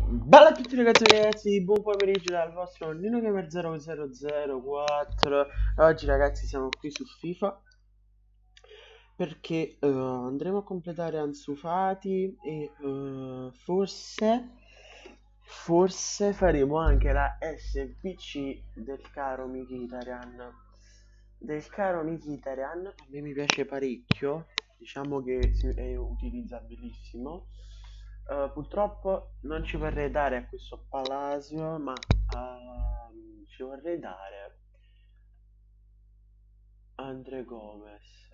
Bella a tutti ragazzi e ragazzi, buon pomeriggio dal vostro Nino Gamer 0004. Oggi ragazzi siamo qui su FIFA perché andremo a completare Ansu Fati e forse faremo anche la SBC del caro Mkhitaryan. A me mi piace parecchio, diciamo che è utilizzabilissimo. Purtroppo non ci vorrei dare a questo Palacio, ma ci vorrei dare Andre Gomez.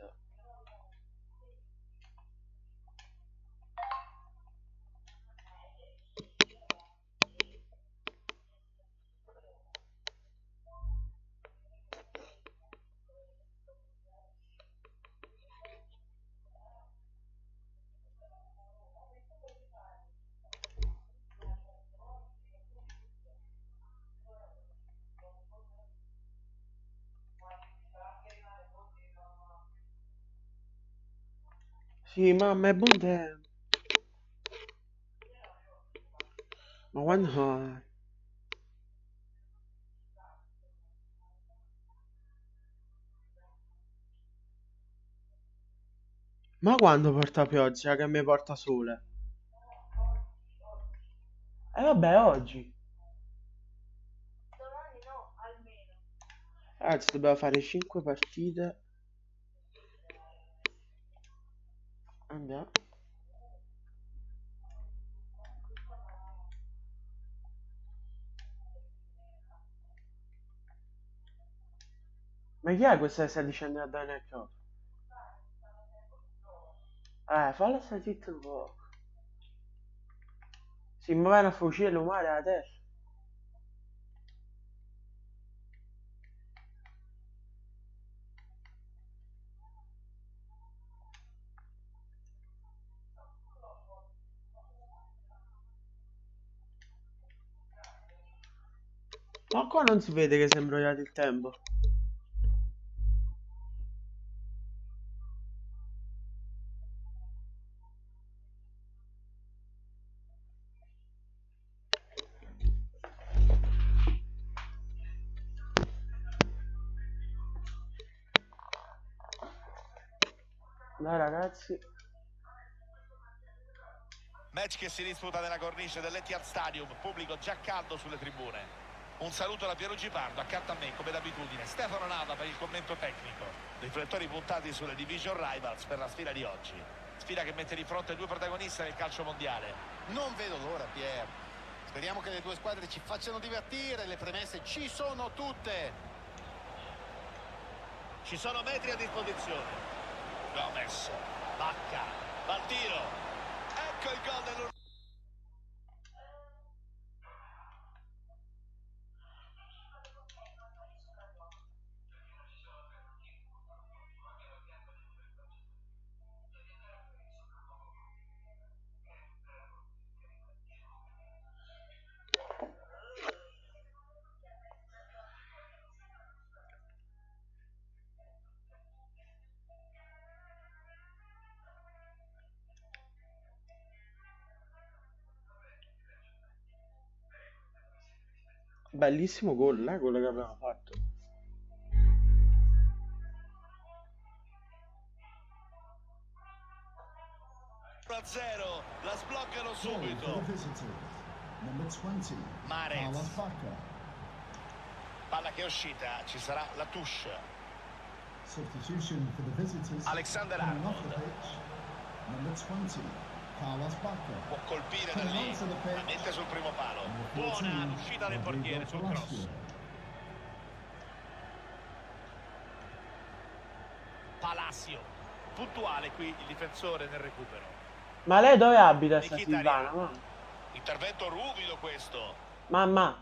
Sì, mamma è buon tempo. Ma quando... Ma quando porta pioggia che mi porta sole? Vabbè, oggi. Ragazzi, dobbiamo fare 5 partite. Andiamo. Ma chi è questa che sta dicendo a Daniel Cross? Falla stare zitto un po'. Si muove a fucile l'umore alla testa. Ma qua non si vede che si è imbrogliato il tempo. Dai ragazzi. Match che si disputa nella cornice dell'Etihad Stadium, pubblico già caldo sulle tribune. Un saluto da Piero Gipardo, accanto a me come d'abitudine Stefano Nava per il commento tecnico. Riflettori puntati sulle Division Rivals per la sfida di oggi. Sfida che mette di fronte due protagonisti del calcio mondiale. Non vedo l'ora, Pier. Speriamo che le due squadre ci facciano divertire, le premesse ci sono tutte. Ci sono metri a disposizione. Gomez, Bacca, va al tiro. Ecco il gol dell'Uruguay. Bellissimo gol, quello che abbiamo fatto. A 0, la sbloccano subito. Mahrez. Palla che è uscita, ci sarà la touche. Alexander Arnold. Può colpire da lì, la mette sul primo palo. Buona l'uscita del portiere sul cross. Palacio, puntuale qui il difensore nel recupero. Ma lei dove abita sta Silvana, mamma? Intervento ruvido questo. Mamma.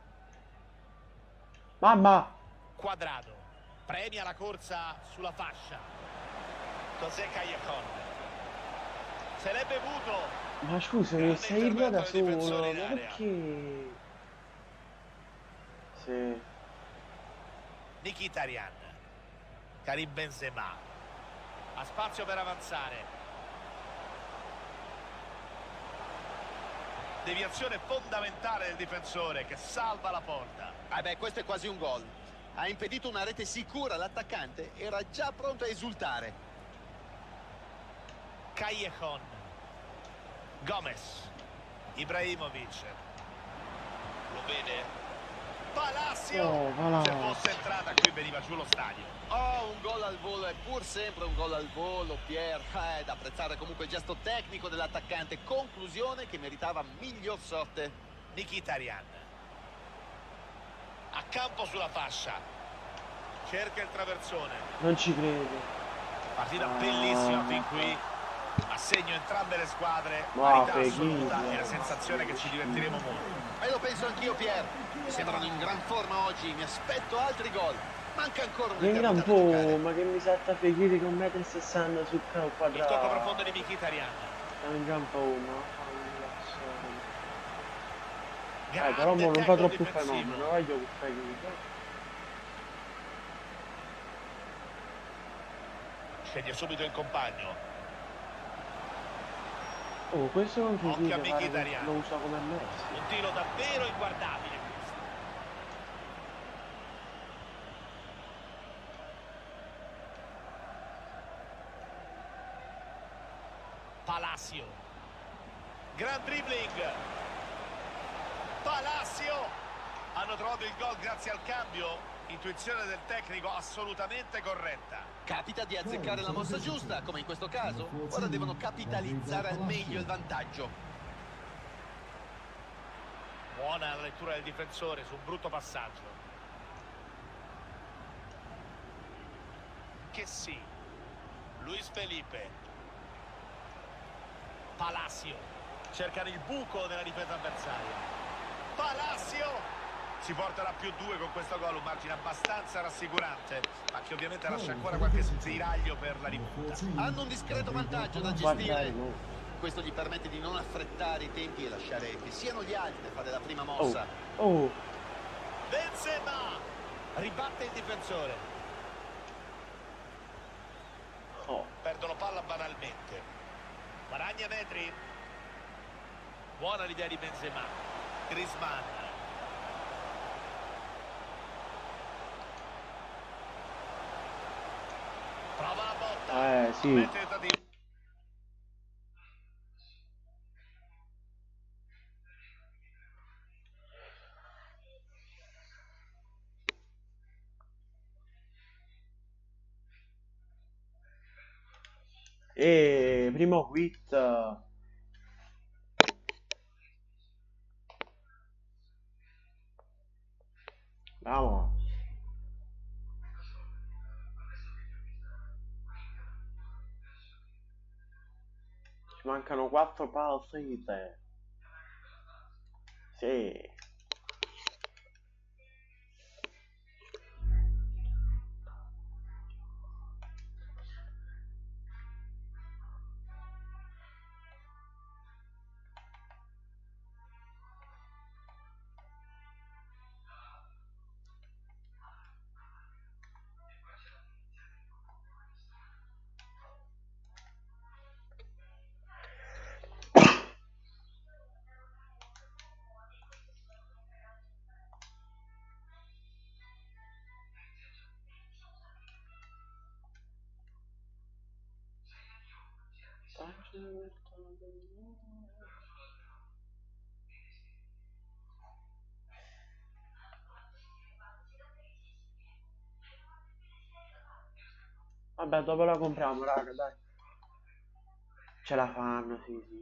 Quadrado, premia la corsa sulla fascia. José Callejon. Se l'è bevuto. Ma scusami, sei da solo, ma perché? Sì. Mkhitaryan. Karim Benzema. Ha spazio per avanzare. deviazione fondamentale del difensore che salva la porta. Questo è quasi un gol. Ha impedito una rete sicura all'attaccante, era già pronto a esultare. Callejon, Gomez, Ibrahimovic, lo vede? Palacio! Oh, Palacio. Se fosse entrata qui veniva giù lo stadio. Oh, un gol al volo, è pur sempre un gol al volo, Pier. È da apprezzare comunque il gesto tecnico dell'attaccante. Conclusione che meritava miglior sorte. Mkhitaryan. A campo sulla fascia. Cerca il traversone. Non ci credo. Partita bellissima fin qui. A segno entrambe le squadre. Wow, Parità assoluta e la Fechini. sensazione che ci divertiremo molto. E lo penso anch'io, Pier. Sembrano in gran forma oggi, mi aspetto altri gol. Manca ancora un Venga un da giocare. po', ma che mi salta Fechini con 1,60 m sul campo Il quadrato. tocco profondo di Mkhitaryan. Venga un po' uno. Però Grande mo non fa tackle troppo difensivo. fenomeno, voglio che Fechini. Sceglie subito il compagno. Oh, questo con Fechini Occhio a pare che Mkhitaryan. lo usa come Messi. Un tiro davvero inguardabile questo. Palacio. Gran dribbling. Palacio. Hanno trovato il gol grazie al cambio. Intuizione del tecnico assolutamente corretta. Capita di azzeccare la mossa giusta, come in questo caso. Ora devono capitalizzare al meglio il vantaggio. Buona la lettura del difensore su un brutto passaggio. Che sì. Luis Felipe. Palacio. Cercano il buco nella difesa avversaria. Palacio. Si porterà più 2 con questo gol, un margine abbastanza rassicurante, ma che ovviamente lascia ancora qualche spiraglio per la rimonta. Hanno un discreto vantaggio da Guarda, gestire. no. Questo gli permette di non affrettare i tempi e lasciare che siano gli altri a fare la prima mossa. Oh, Benzema ribatte il difensore. oh. Perdono palla banalmente. Guadagna metri. Buona l'idea di Benzema. Griezmann. Prova la botta. Sì. Mette tentativo. E primo quit. Vamos. Ci mancano 4 partite. Sì. Vabbè, dopo la compriamo, raga, dai. Ce la fanno, sì, sì.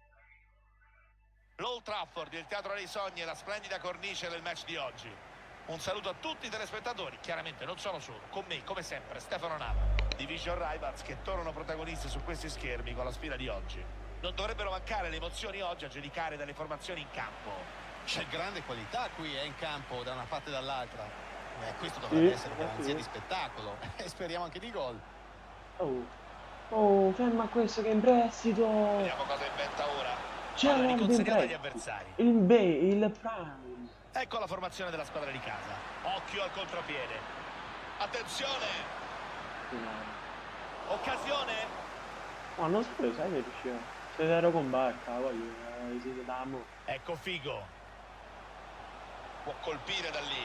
L'Old Trafford, il teatro dei sogni e la splendida cornice del match di oggi. Un saluto a tutti i telespettatori, chiaramente non sono solo, con me come sempre Stefano Nava. Division Rivals che tornano protagonisti su questi schermi con la sfida di oggi. Non dovrebbero mancare le emozioni oggi a giudicare dalle formazioni in campo. C'è grande qualità qui in campo da una parte e dall'altra. Questo dovrebbe essere garanzia di spettacolo e speriamo anche di gol. Oh, ferma questo che è in prestito. Vediamo cosa inventa ora. C'è riconsegnata agli avversari. Il Prime. Ecco la formazione della squadra di casa. Occhio al contropiede. Attenzione. Occasione. Ma non sapevo, sai che riusciva. Se ero con Barca, voglio damo. Ecco Figo. Può colpire da lì.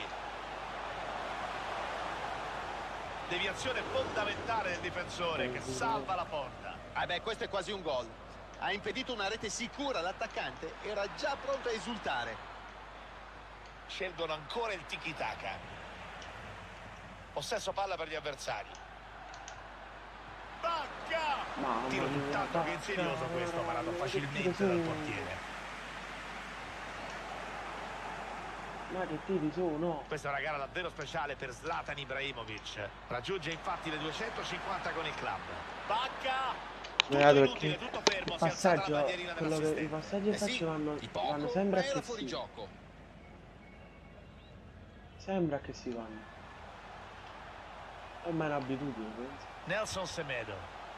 Deviazione fondamentale del difensore che salva la porta. Questo è quasi un gol. Ha impedito una rete sicura all'attaccante, era già pronto a esultare. Scelgono ancora il tiki-taka. Possesso palla per gli avversari. Bacca! Tiro tutt'altro che insidioso questo, parato facilmente dal portiere. Ma che tiri sono? Questa è una gara davvero speciale per Zlatan Ibrahimovic. Raggiunge infatti le 250 con il club. Bacca! Guardate perché il passaggio, i passaggi che faccio vanno sempre a che fuori gioco. Sembra che si vanno. È ormai un'abitudine, penso. Nelson Semedo.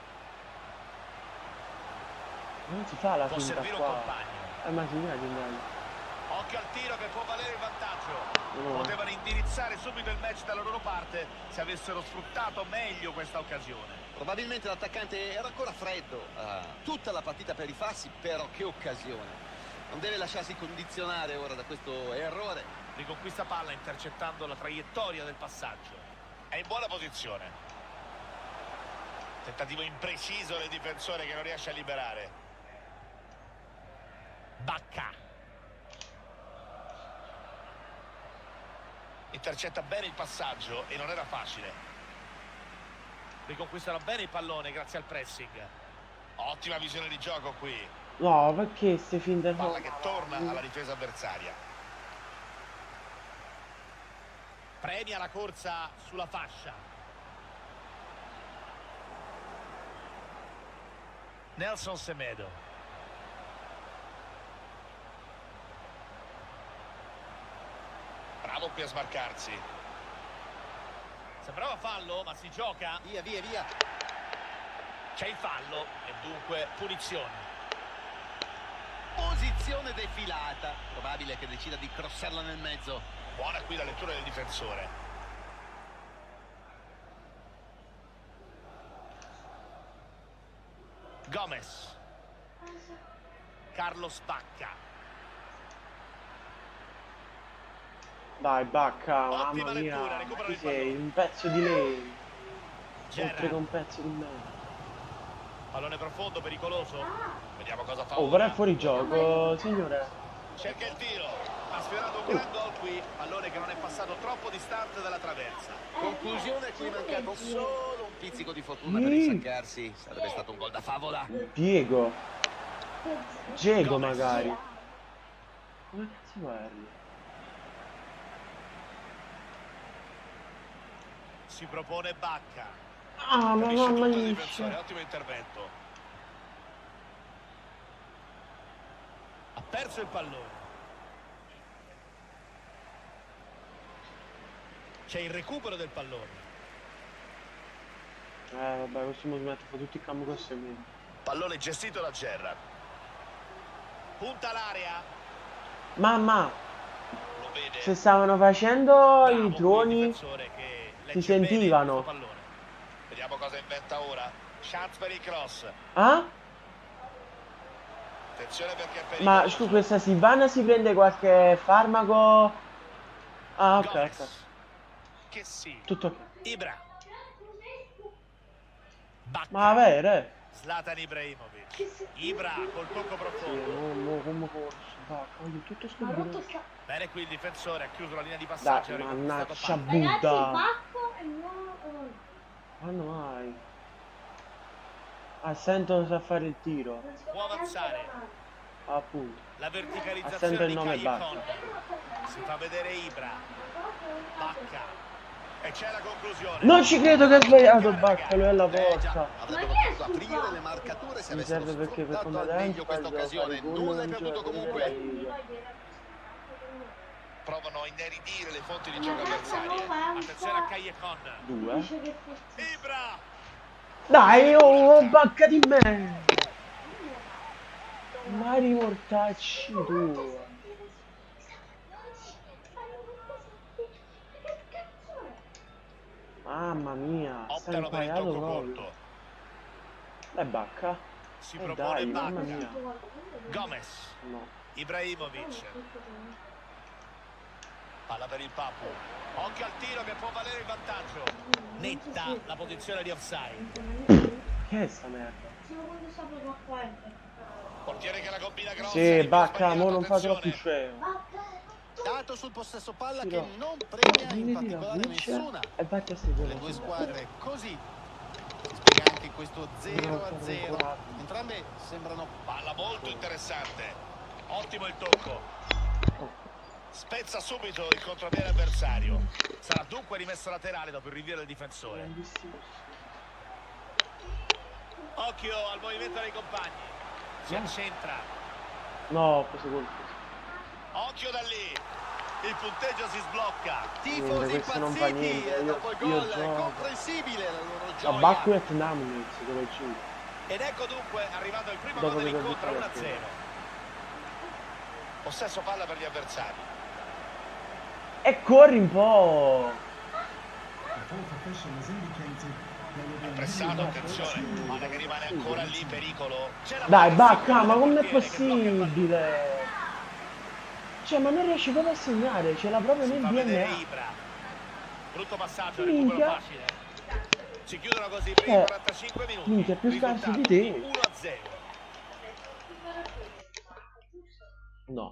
Non si fa la può finta servire qua. un compagno. Ma si viene. Occhio al tiro che può valere il vantaggio. Potevano indirizzare subito il match dalla loro parte se avessero sfruttato meglio questa occasione. Probabilmente l'attaccante era ancora freddo. Tutta la partita per rifarsi, però che occasione. Non deve lasciarsi condizionare ora da questo errore. Riconquista palla intercettando la traiettoria del passaggio. È in buona posizione. Tentativo impreciso del difensore che non riesce a liberare. Bacca. Intercetta bene il passaggio e non era facile. Riconquistano bene il pallone grazie al pressing. Ottima visione di gioco qui. No, perché ste finte palla che torna alla difesa avversaria. Premia la corsa sulla fascia. Nelson Semedo. Bravo qui a smarcarsi. Sembrava fallo, ma si gioca. Via, via, via. C'è il fallo e dunque punizione. Posizione defilata. Probabile che decida di crossarla nel mezzo. Buona qui la lettura del difensore. Gomez. Carlos Bacca. Dai, Bacca, Ottima mamma lettura, mia, recupera ma il chi sei? pallone. Un pezzo di lei, Gerrard. oltre che un pezzo di me. Pallone profondo, pericoloso. Vediamo cosa fa. Oh, però è fuori gioco, signore. Cerca il tiro. Ha sfiorato un gran gol qui. Pallone che non è passato troppo distante dalla traversa. Conclusione, qui è mancato solo un pizzico di fortuna per insaccarsi. Sarebbe stato un gol da favola. Diego Gomez. magari. Come cazzo guardi? Si propone Bacca. Ah, ma Capisce mamma tutto il mia. difensore, ottimo intervento. Ha perso il pallone. C'è il recupero del pallone. Vabbè, questo mi smette, fa tutti i cambi con me. Pallone gestito da Gerrard. Punta l'area. Mamma, Lo vede. se stavano facendo Bravo i droni, qui il difensore che si legge bene sentivano. questo pallone. Vediamo cosa inventa ora. Chance per il cross. Ah? Attenzione perché è pericoloso. Ma scusa, questa Silvana si prende qualche farmaco? Ah, ok, Gomez. ok. Che sì. Tutto ok. Ibra. Bacca. Ma vero? Zlatan Ibrahimovic. Ibra col tocco profondo. Come corso, Bacca, voglio tutto scoprire. Bene qui il difensore, ha chiuso la linea di passaggio. Dai, ha mannaggia riconquistato palla. Buddha. Bacco è il nuovo. Quando mai? Ah, sento sa fare il tiro. Può avanzare. appunto. La Assente verticalizzazione il di nome Callejon. Bacca. Si fa vedere Ibra. Bacca. E c'è la conclusione. Non ci credo che ha sbagliato Bacca, lui è alla Già, porta. avrebbero Ma che potuto è aprire stufato? le marcature se Mi avessero serve perché per sfruttato al combattere meglio questa devo fare occasione. i gol Nulla è non perduto gioco comunque. della Liga. Provano a ineridire le fonti di Ma gioco cazzo, avversarie. ma è un Attenzione a po'. Callejon. Due. Dice che fosse. Ibra. Dai, oh, Bacca di me! Ma rimortacci tu! Mamma mia, sta Optano per il impaiato tocco proprio. corto. Dai Bacca. Si propone Dai, mamma Bacca. mia. Gomez. No. Ibrahimovic. Palla per il Papu. Occhio al tiro che può valere il vantaggio. Netta la posizione di offside. Che è sta merda? Sono quando sta proprio a 40. Portiere che la combina grossa. Sì, il più Bacca, sbagliato, mo non fa troppo attenzione. scemo. Dato sul possesso palla Sì, che no. non premia in Vieni, particolare vince nessuna e batti a seguire. delle due squadre così. Si spiega anche questo 0-0. Entrambe sembrano Palla molto interessante. Ottimo il tocco. Spezza subito il contropiede avversario. Sarà dunque rimesso laterale dopo il rinvio del difensore. Occhio al movimento dei compagni. Si accentra. No, ho preso gol. Occhio da lì. Il punteggio si sblocca. tifosi questo non fa impazziti niente, dopo il io gol. È gioco. comprensibile la loro A gioia. Bacquet Namnitz dove ci. Ed ecco dunque arrivato il primo Dopo gol che dell'incontro, per 1-0. Possesso palla per gli avversari. E corri un po'. È pressato, attenzione. Palla che rimane ancora lì, pericolo. C'è la Dai, palla Bacca, sicura ma del com'è portiere che blocca il pallone. possibile? Cioè, ma non riesci proprio a segnare, ce l'ha proprio Si nel fa vedere DNA. Ibra. Brutto passaggio, Minchia. recupero facile. Si chiudono così i primi 45 minuti. Minchia, più scarso di Risultato te. 1-0. No.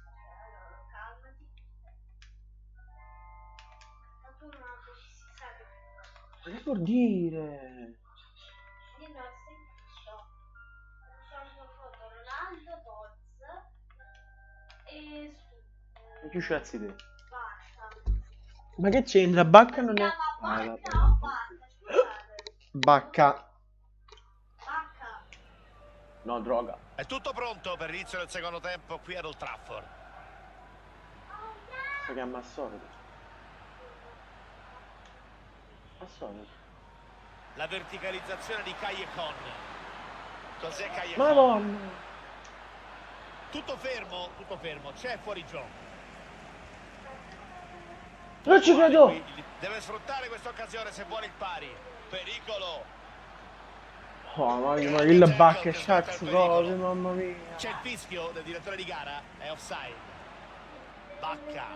Ma che vuol dire? Ma che cazzi te? Ma che c'entra? Bacca non è... Ah, vabbè. Bacca. No, droga. È tutto pronto per l'inizio del secondo tempo qui ad Old Trafford. Si chiama Assordo. Assordo. La verticalizzazione di Callejon. Cos'è Callejon? Madonna. Tutto fermo, c'è fuori gioco. Non ci credo. Deve sfruttare questa occasione se vuole il pari. Pericolo. Oh, ma il Bacca è cazzo cose, mamma mia. C'è il fischio del direttore di gara, è offside. Bacca.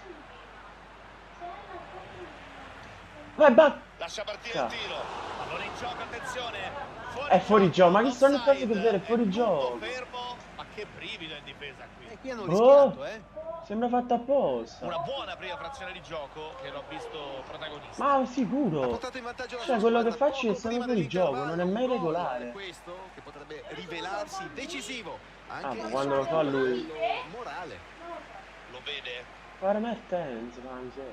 Vai, Bacca. Lascia partire il tiro. Pallone in gioco, attenzione. È fuori gioco, ma che stanno offside. facendo vedere? È fuori tutto gioco. fermo, ma che brivido in difesa qui. E qui hanno Oh. rischiato, Sembra fatto apposta. Una buona prima frazione di gioco che l'ho visto protagonista. Ma Ha sicuro. portato in vantaggio la Cioè, sua quello che squadra faccio è poco stare prima fuori gioco, non è mai dell'intervallo, un gol regolare. questo che potrebbe rivelarsi decisivo anche Ah, ma sul quando lo fa lui. livello morale. Lo vede? Permettenza, mangia.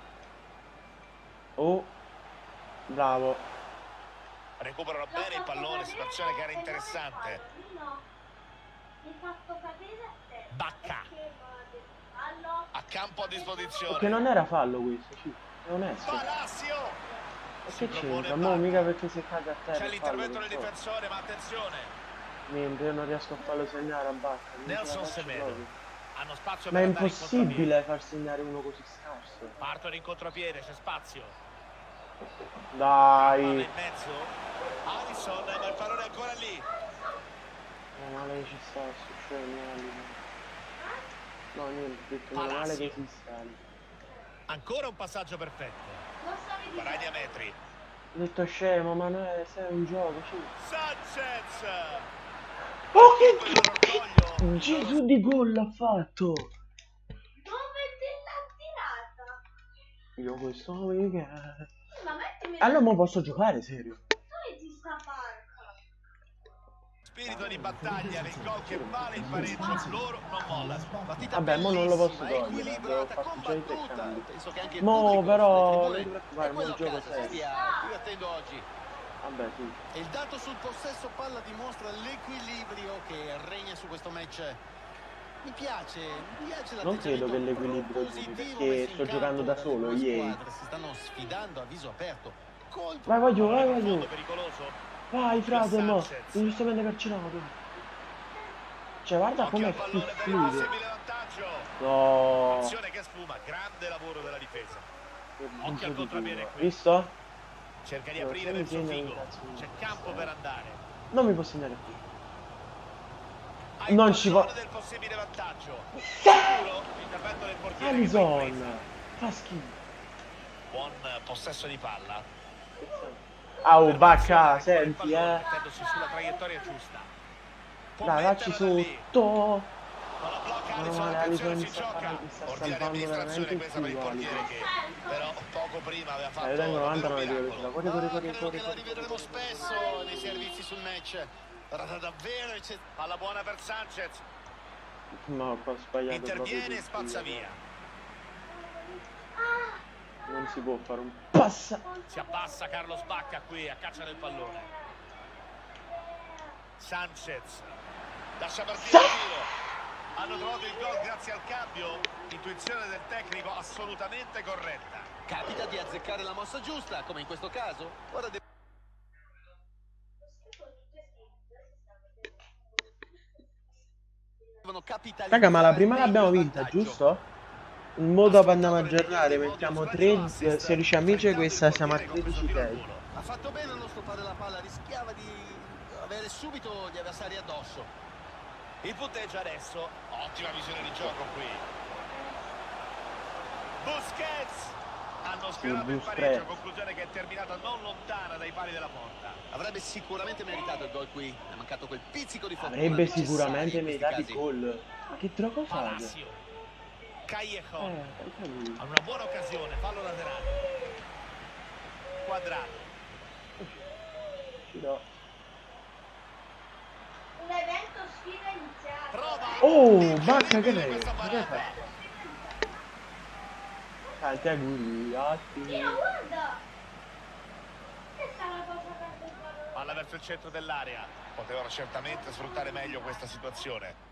Oh. Bravo. Recuperano bene il pallone, situazione che era interessante. Bacca. A campo a disposizione. Perché non era fallo questo, sì. È onesto. Palacio. E Si che propone c'entra? Mo Bacca. mica perché si caga a terra. C'è è l'intervento fallo, del non so. difensore, ma attenzione. Niente, io non riesco a farlo segnare a Bacca. non ce la Nelson faccio Semedo. proprio. Hanno spazio Ma è per andare in contropiede. impossibile far segnare uno così scarso. Partono in contropiede, c'è spazio. Dai. Palla in mezzo. Alisson, ma il pallone è ancora lì. Meno male che ci sta su scemo. No, niente, ho detto meno male che si sta. Ancora un passaggio perfetto. 40 metri. Ho detto scemo, ma no, sei un gioco, sì. Sanchez. Oh, Orgoglio. Gesù di gol ha fatto! Dove te l'ha tirata? Io questo weekend... Ma mettimi Allora mo posso giocare, serio? dove ti sta barca? Spirito di battaglia nel gol che vale il pareggio, loro non mollano. Partita Vabbè, mo non lo posso bellissima, togliere, devo equilibrata, farci già i 3 combattuta. cambi. Penso che anche il Mo pubblico però sulle non ti tribune preoccupare, e mo il quello a gioco casa si serio. stia divertendo oggi. Vabbè, sì. E il dato sul possesso palla dimostra l'equilibrio che regna su questo match. Mi piace Non credo che l'atteggiamento l'equilibrio duri, propositivo perché messo sto in giocando campo da dalle solo, due EA. squadre. Si stanno sfidando a viso aperto. Colpo. Vai, voglio, vai, Pallone profondo, voglio. pericoloso. Vai, Occhio a frate, mo. Sanchez. Ingiustamente carcerato. Cioè, guarda Occhio com'è al pallone per il fluido. possibile vantaggio. No. Azione che sfuma, grande lavoro della difesa. Che Occhio al buco di contropiede culo. qui. Visto? Cerca di No, aprire se mi verso segna un Figo. cazzo di C'è cazzo, campo per andare. Non mi può segnare qui. Ha il Non ci può. pallone del possibile vantaggio. Sicuro l'intervento del portiere che va in Alisson. presa. Fa schifo. Buon possesso di palla. Au, Bacca, Fermazione, recupera il senti, pallone, mettendosi sulla traiettoria giusta. Può Dai, dacci metterla da lì. sotto. Ma la blocca Meno Alisson, male, attenzione, Alisson si mi sta, gioca. mi sta Ordinaria salvando amministrazione veramente il questa per il culo, portiere Alisson. che però poco prima aveva fatto Io tengo davvero 99 di un velocità. miracolo. Corri, corri, corri, Credo corri, che la corri, rivedremo corri, spesso nei servizi sul match. Guarda, davvero Palla buona per Sanchez. No, ho sbagliato Interviene e proprio spazza tutto, via. Non si può fare un passa. Si abbassa Carlos Bacca qui a caccia del pallone. Sanchez lascia partire il tiro. Hanno trovato il gol grazie al cambio. Intuizione del tecnico assolutamente corretta. capita di azzeccare la mossa giusta, come in questo caso. Ora devono capitalizzare. Raga, ma la prima meglio l'abbiamo il vinta, vantaggio. giusto? In modo andiamo a aggiornare, mettiamo 3 16 amici e questa siamo a 13-6. Ha fatto bene a non stoppare la palla, rischiava di avere subito gli avversari addosso. Il punteggio adesso. Ottima visione di gioco qui. Busquets. Hanno sfiorato il pareggio, conclusione che è terminata non lontana dai pali della porta. Avrebbe sicuramente meritato il gol qui. È mancato quel pizzico di fortuna. Avrebbe necessario sicuramente in questi meritato il casi. gol. Ma che gioco fate? Palacio. Callejon. Hai capito? Ha una buona occasione, fallo laterale. Quadrato. Ci do. Un evento sfida iniziato. Prova. Oh, Bacca, che Incredibile lei? questa Ma che hai parata. fatto? Tanti auguri, ottimi. Dio, guarda! Che sta la cosa per il pallone? Palla verso il centro dell'area. Potevano certamente sfruttare meglio questa situazione.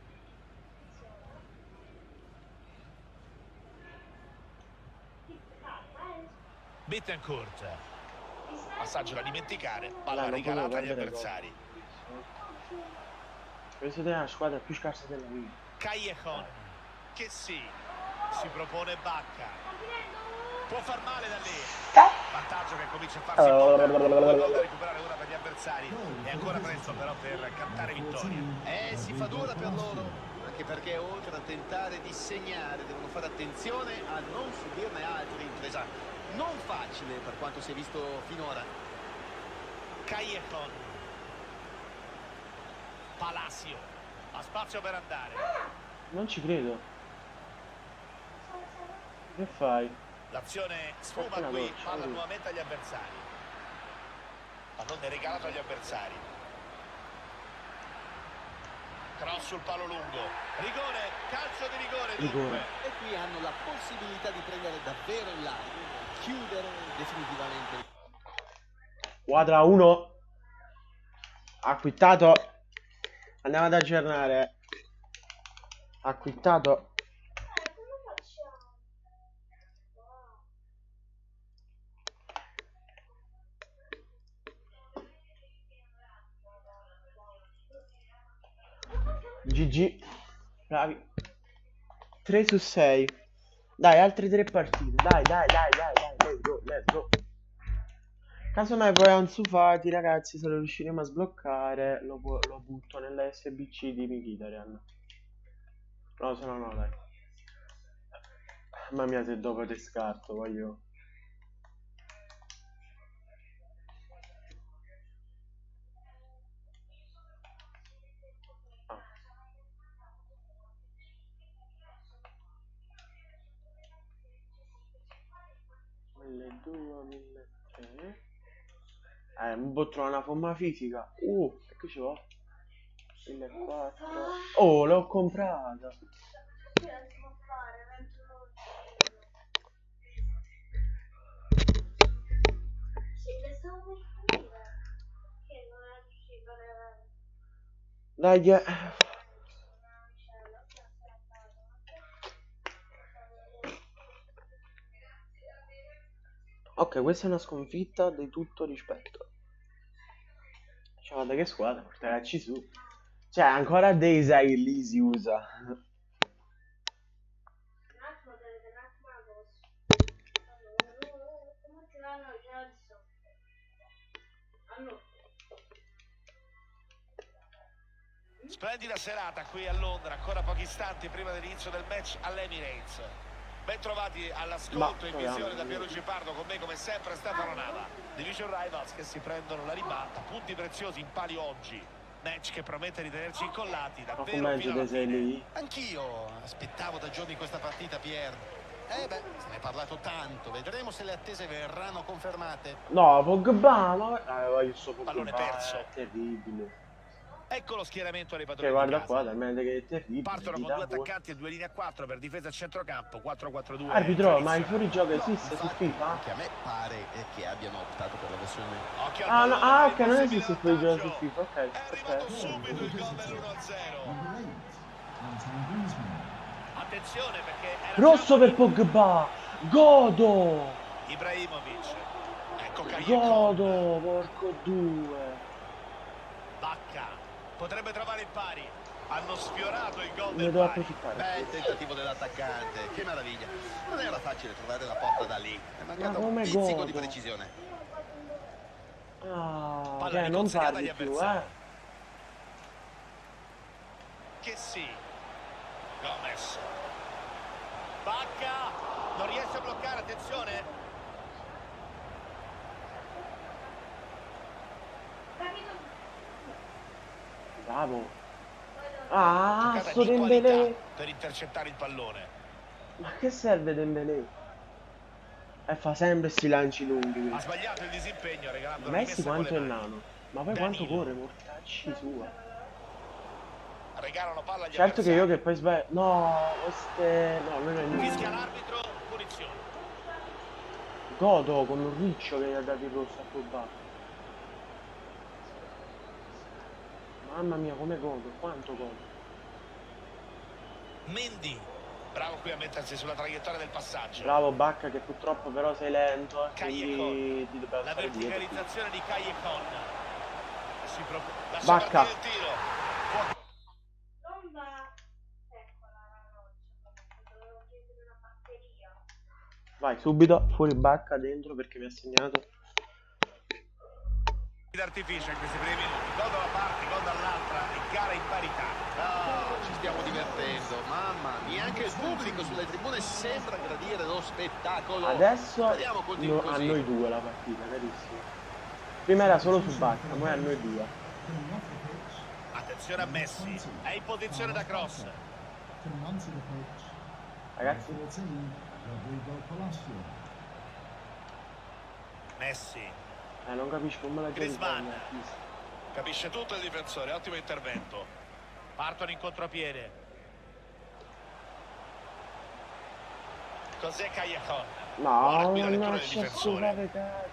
Bittencourt. Passaggio da dimenticare. Palla Non potevo regalata agli perdere avversari. gol. Questa è la squadra più scarsa della vita. Callejon. Che sì. Si propone Bacca. Può far male da lì. Vantaggio che comincia a farsi importante. Gol da recuperare ora per gli avversari. È ancora presto però per cantare vittoria. Si fa dura per loro, anche perché oltre a tentare di segnare devono fare attenzione a non subirne altri in presa non facile per quanto si è visto finora. Callejon. Palacio. Ha spazio per andare. Non ci credo. Che fai? L'azione sfuma Appena qui, doccia, palla lui. nuovamente agli avversari. Pallone regalato agli avversari. Cross sul palo lungo. Rigore, calcio di rigore dunque. Rigore. E qui hanno la possibilità di prendere davvero il largo, chiudere definitivamente. Quadra 1. Acquittato. Andiamo ad aggiornare. Acquittato. Come facciamo? GG. Bravi. 3 su 6. Dai, altre 3 partite. Dai. Let's go, let's go. Casomai poi Ansu Fati, ragazzi, se lo riusciremo a sbloccare, lo butto nella SBC di Mkhitaryan. No, se no, no, dai. Mamma mia, se dopo te scarto, voglio... Ah. Mille due, 1003. Devo trovare una forma fisica. E qui ci va. 1.400. Oh, l'ho comprata. Che la si può fare? 20 sì, le stavo per finire. Che non è uscito le... Dai. Ok, questa è una sconfitta di tutto rispetto. Cioè, guarda che squadra, portarci su. Cioè, ancora Deisa che lì si usa. Un attimo, deve un attimo la cosa. Come ti vanno già adesso? Splendida serata qui a Londra, ancora pochi istanti prima dell'inizio del match all'Emirates. Ben trovati all'ascolto e in visione da Pierluigi Pardo, con me come sempre Stefano Nava. Division Rivals che si prendono la ribalta, punti preziosi in palio oggi. Match che promette di tenerci incollati davvero fino alla fine. Anch'io aspettavo da giorni questa partita, Pier. Se ne è parlato tanto, vedremo se le attese verranno confermate. No, Pogba, ma io so Pogba, Pallone perso. è terribile. Ecco lo schieramento dei padroni Cioè, guarda di qua, casa. talmente che è terribile. Partono con due attaccanti e due linee a 4 per difesa a centrocampo, 4-4-2. Arbitro, ma il fuorigioco esiste su infatti, FIFA? anche a me pare che abbiano optato per la versione. Occhio al Ah, no, pallone, ok, non esiste il possibile fuorigioco su vantaggio. FIFA, ok. È arrivato Ok. subito il gol dell'1-0. Attenzione perché era Rosso già per Pogba! Godo! Ibrahimovic. Ecco Callejon. Godo, porco due! Bacca. Potrebbe trovare il pari. Hanno sfiorato il gol Ne del devo pari. approfittare. Bel tentativo dell'attaccante, che meraviglia. Non era facile trovare la porta da lì. È mancato un come pizzico godo. di precisione. Ah, Palla cioè, non riconsegnata parli agli più, avversari. Che sì. Gomez. Bacca. Non riesce a bloccare, attenzione. Bravo. Ah, Giocata sto di qualità Dembélé! per intercettare il pallone. Ma che serve Dembélé? E fa sempre sti lanci lunghi. Ha sbagliato il disimpegno regalando la Messi rimessa con quanto le è mani. nano. Ma poi quanto Danilo. corre, mortacci sua. Regalano palla agli Certo che io avversari. che poi sbaglio. No, queste. No, non è Fischia niente. l'arbitro, punizione. Godo con un riccio che gli ha dato il rosso a Pogba. Mamma mia, come godo, quanto godo. Mendy. Bravo qui a mettersi sulla traiettoria del passaggio. Bravo Bacca che purtroppo però sei lento e Callejon. quindi ti dobbiamo La stare dietro. verticalizzazione di Callejon. Lascia Bacca. partire il tiro. Non va... Eccola la roccia, dovevo chiedere una batteria. Vai subito, fuori Bacca dentro perché mi ha segnato. D'artificio in questi primi minuti. Gol da una parte, gol dall'altra. E gara in parità. Ci stiamo divertendo, mamma mia, anche il pubblico sulle tribune sembra gradire lo spettacolo. Adesso Speriamo continui a così. noi due la partita, carissimo. Prima era solo su Bacca, ora è a noi due. Attenzione a Messi. È in posizione da cross. Ragazzi, Messi. non capisco come la gente Griezmann. fa. Capisce tutto il difensore. Ottimo intervento. Partono in contropiede. Cos'è Callejon? Buona No, qui la lettura non del c'è difensore. suave cazzo.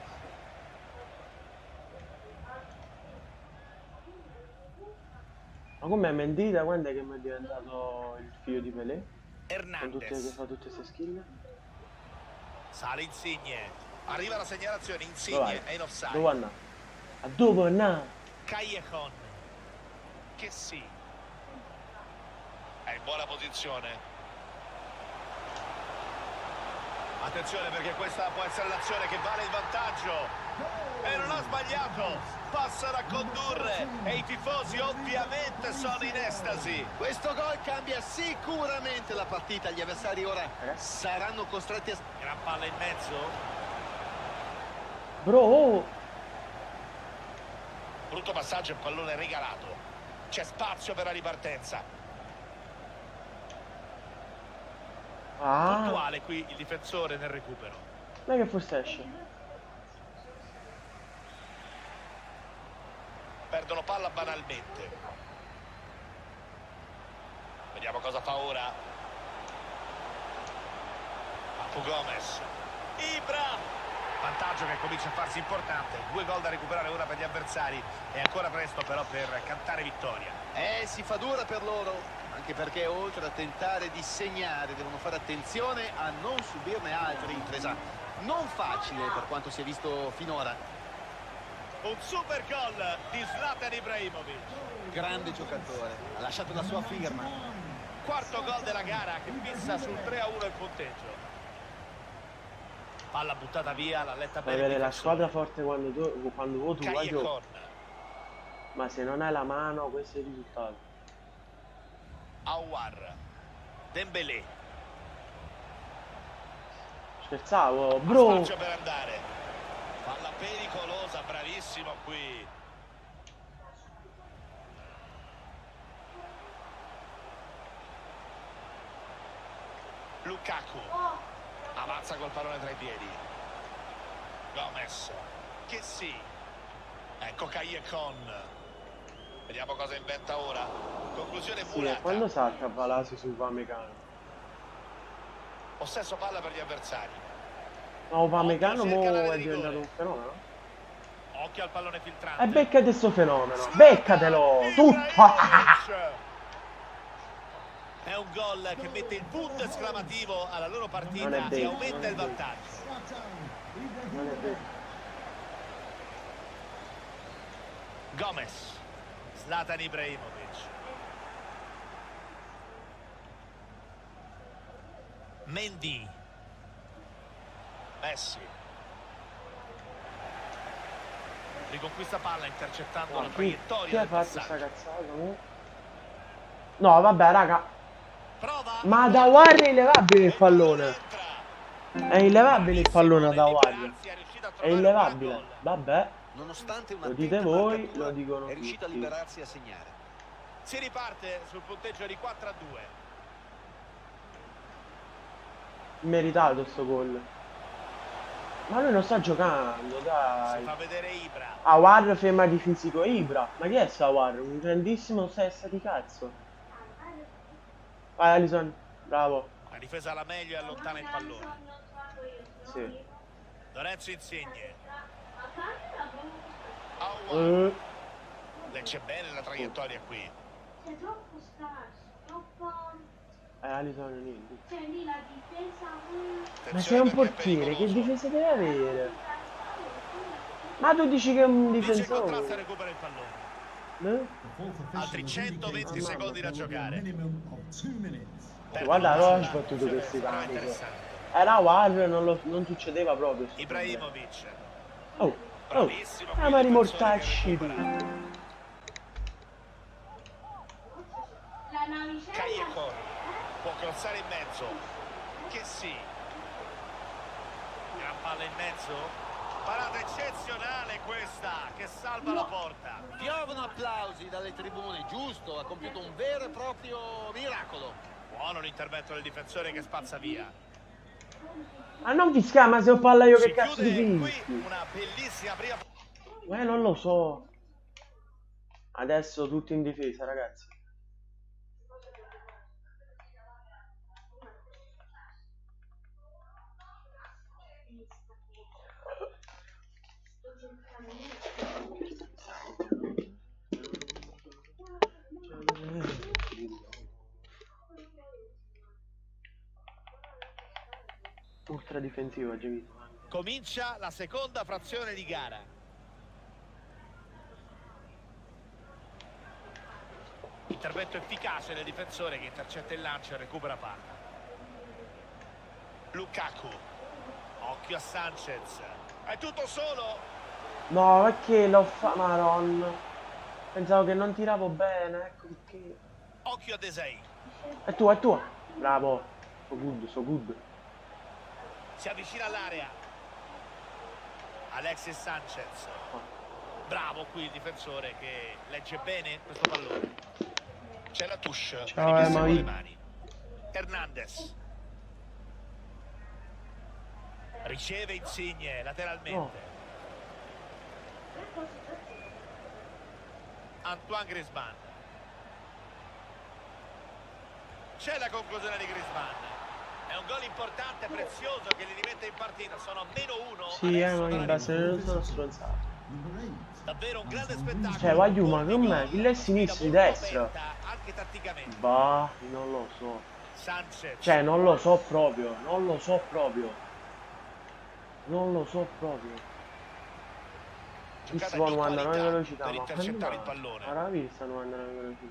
Ma com'è mentita? Quando è che mi è diventato il figlio di Pelé? Con tutte che Hernandez. fa tutte queste skill? Sale Insigne. Arriva la segnalazione. Dove Insigne vai? è in offside. Dove andà? A dove andà? Callejon. Che sì. È in buona posizione. Attenzione perché questa può essere l'azione che vale il vantaggio. E non ha sbagliato. Passano a condurre e i tifosi ovviamente sono in estasi. Questo gol cambia sicuramente la partita. Gli avversari ora saranno costretti a... Gran palla in mezzo. Bro, oh. Brutto passaggio, il pallone regalato. C'è spazio per la ripartenza. Ah, Puntuale qui il difensore nel recupero. non è che forse esce. Perdono palla banalmente. Vediamo cosa fa ora. Papu Gomez. Ibra. Vantaggio che comincia a farsi importante. 2 gol da recuperare ora per gli avversari. È ancora presto però per cantare vittoria. Si fa dura per loro, anche perché oltre a tentare di segnare devono fare attenzione a non subirne altri. Impresa non facile per quanto si è visto finora. Un super gol di Zlatan Ibrahimovic. Grande giocatore, ha lasciato la sua firma. Quarto gol della gara che fissa sul 3-1 il punteggio. Palla buttata via, l'ha letta Puoi bene. avere la squadra forte quando vuoi tu, vai tu. Callecon. Ma se non hai la mano, questo è il risultato. Aouar. Dembélé. Scherzavo, bro! Spazio per andare. Palla pericolosa, bravissimo qui. Lukaku. Avanza col pallone tra i piedi. Gomez. Che sì. Ecco Callecon. Vediamo cosa inventa ora. Conclusione Sì, e Mulata. quando salta Palazzo su Upamecano? Possesso palla per gli avversari. Ma Upamecano Cerca mo l'area è di diventato rigore. un fenomeno? Occhio al pallone filtrante. E beccate sto fenomeno! Beccatelo! Tutto! È un gol che mette il punto esclamativo alla loro Non è partita e vero, aumenta non è il vero. vantaggio. Non è vero. Gomez. Zlatan Ibrahimovic. Mendy. Messi. Riconquista palla intercettando Ma la chi traiettoria ha del fatto sta passaggio. cazzata? No, vabbè, raga. Prova. Ma da Warri è illevabile il E il pallone pallone. entra. È illevabile il pallone Bravissimo da nel Warri. liberarsi, è riuscito a È trovare un gran illevabile. gol. Vabbè. Nonostante Lo dite un'attenta voi, marcatura, lo dicono è riuscito a tutti. liberarsi e a segnare. Si riparte sul punteggio di 4-2. Meritato sto gol. Ma lui non sta giocando, Si dai. fa vedere Ibra. Awar ferma di fisico Ibra. Ma chi è sta Awar? Un grandissimo sessa di cazzo. Vai Alison, bravo. La difesa alla meglio e allontana il pallone. Sì. Lorenzo Insigne. Aouar. Legge bene la traiettoria qui. Sei troppo scarso, troppo... Alison niente. Cioè lì la difesa... Ma sei un Attenzione perché è portiere, che pericoloso. difesa deve avere? Ma tu dici che è un Dice contrasta e difensore? recupera il pallone. Eh? Altri 120 secondi da giocare. Per Guarda, la allora palla. ho sbattuto questi Sarà danni. interessante. Era Awar, non succedeva proprio. sto Ibrahimovic. Oh, Bravissimo. qui il ma difensore rimortacci che tu. recupera. La navicella... Callecon. Può crossare in mezzo. Che sì. Gran palla in mezzo. Parata eccezionale questa che salva la porta. Piovono applausi dalle tribune, giusto, ha compiuto un vero e proprio miracolo. Buono l'intervento del difensore che spazza via. Ma non fischiare, ma se ho palla io Si che cazzo di chiude qui fischi? una bellissima prima. Non lo so. Adesso tutti in difesa, ragazzi. Ultra difensivo oggi visto. Comincia la seconda frazione di gara. Intervento efficace del difensore che intercetta il lancio e recupera palla. Lukaku. Occhio a Sanchez. È tutto solo. No, perché l'ho fatto? Madonna. Pensavo che non tiravo bene, ecco perché. Occhio a Desai. È tua, è tua. Bravo. So good, so good. Si avvicina all'area. Alexis Sanchez. Bravo qui il difensore che legge bene questo pallone. C'è la touche. Ciao, rimessa con Emma. le mani. Hernandez. Riceve Insigne lateralmente. Antoine Griezmann. C'è la conclusione di Griezmann. È un gol importante, prezioso, che li rimette in partita. Sono -1. Sì, adesso ma in dalla base ripresa. non sono stronzato. Davvero un grande spettacolo. Cioè, voglio ma Colpi con me, gol, chi è una sinistro sfida di molto destra? aperta, anche tatticamente. Bah, non lo so. Sanchez. Cioè, non lo so proprio, non lo so proprio. Non lo so proprio. Chi Giocata sta di andando a qualità velocità, per ma intercettare il pallone. ora vi stanno andando a velocità.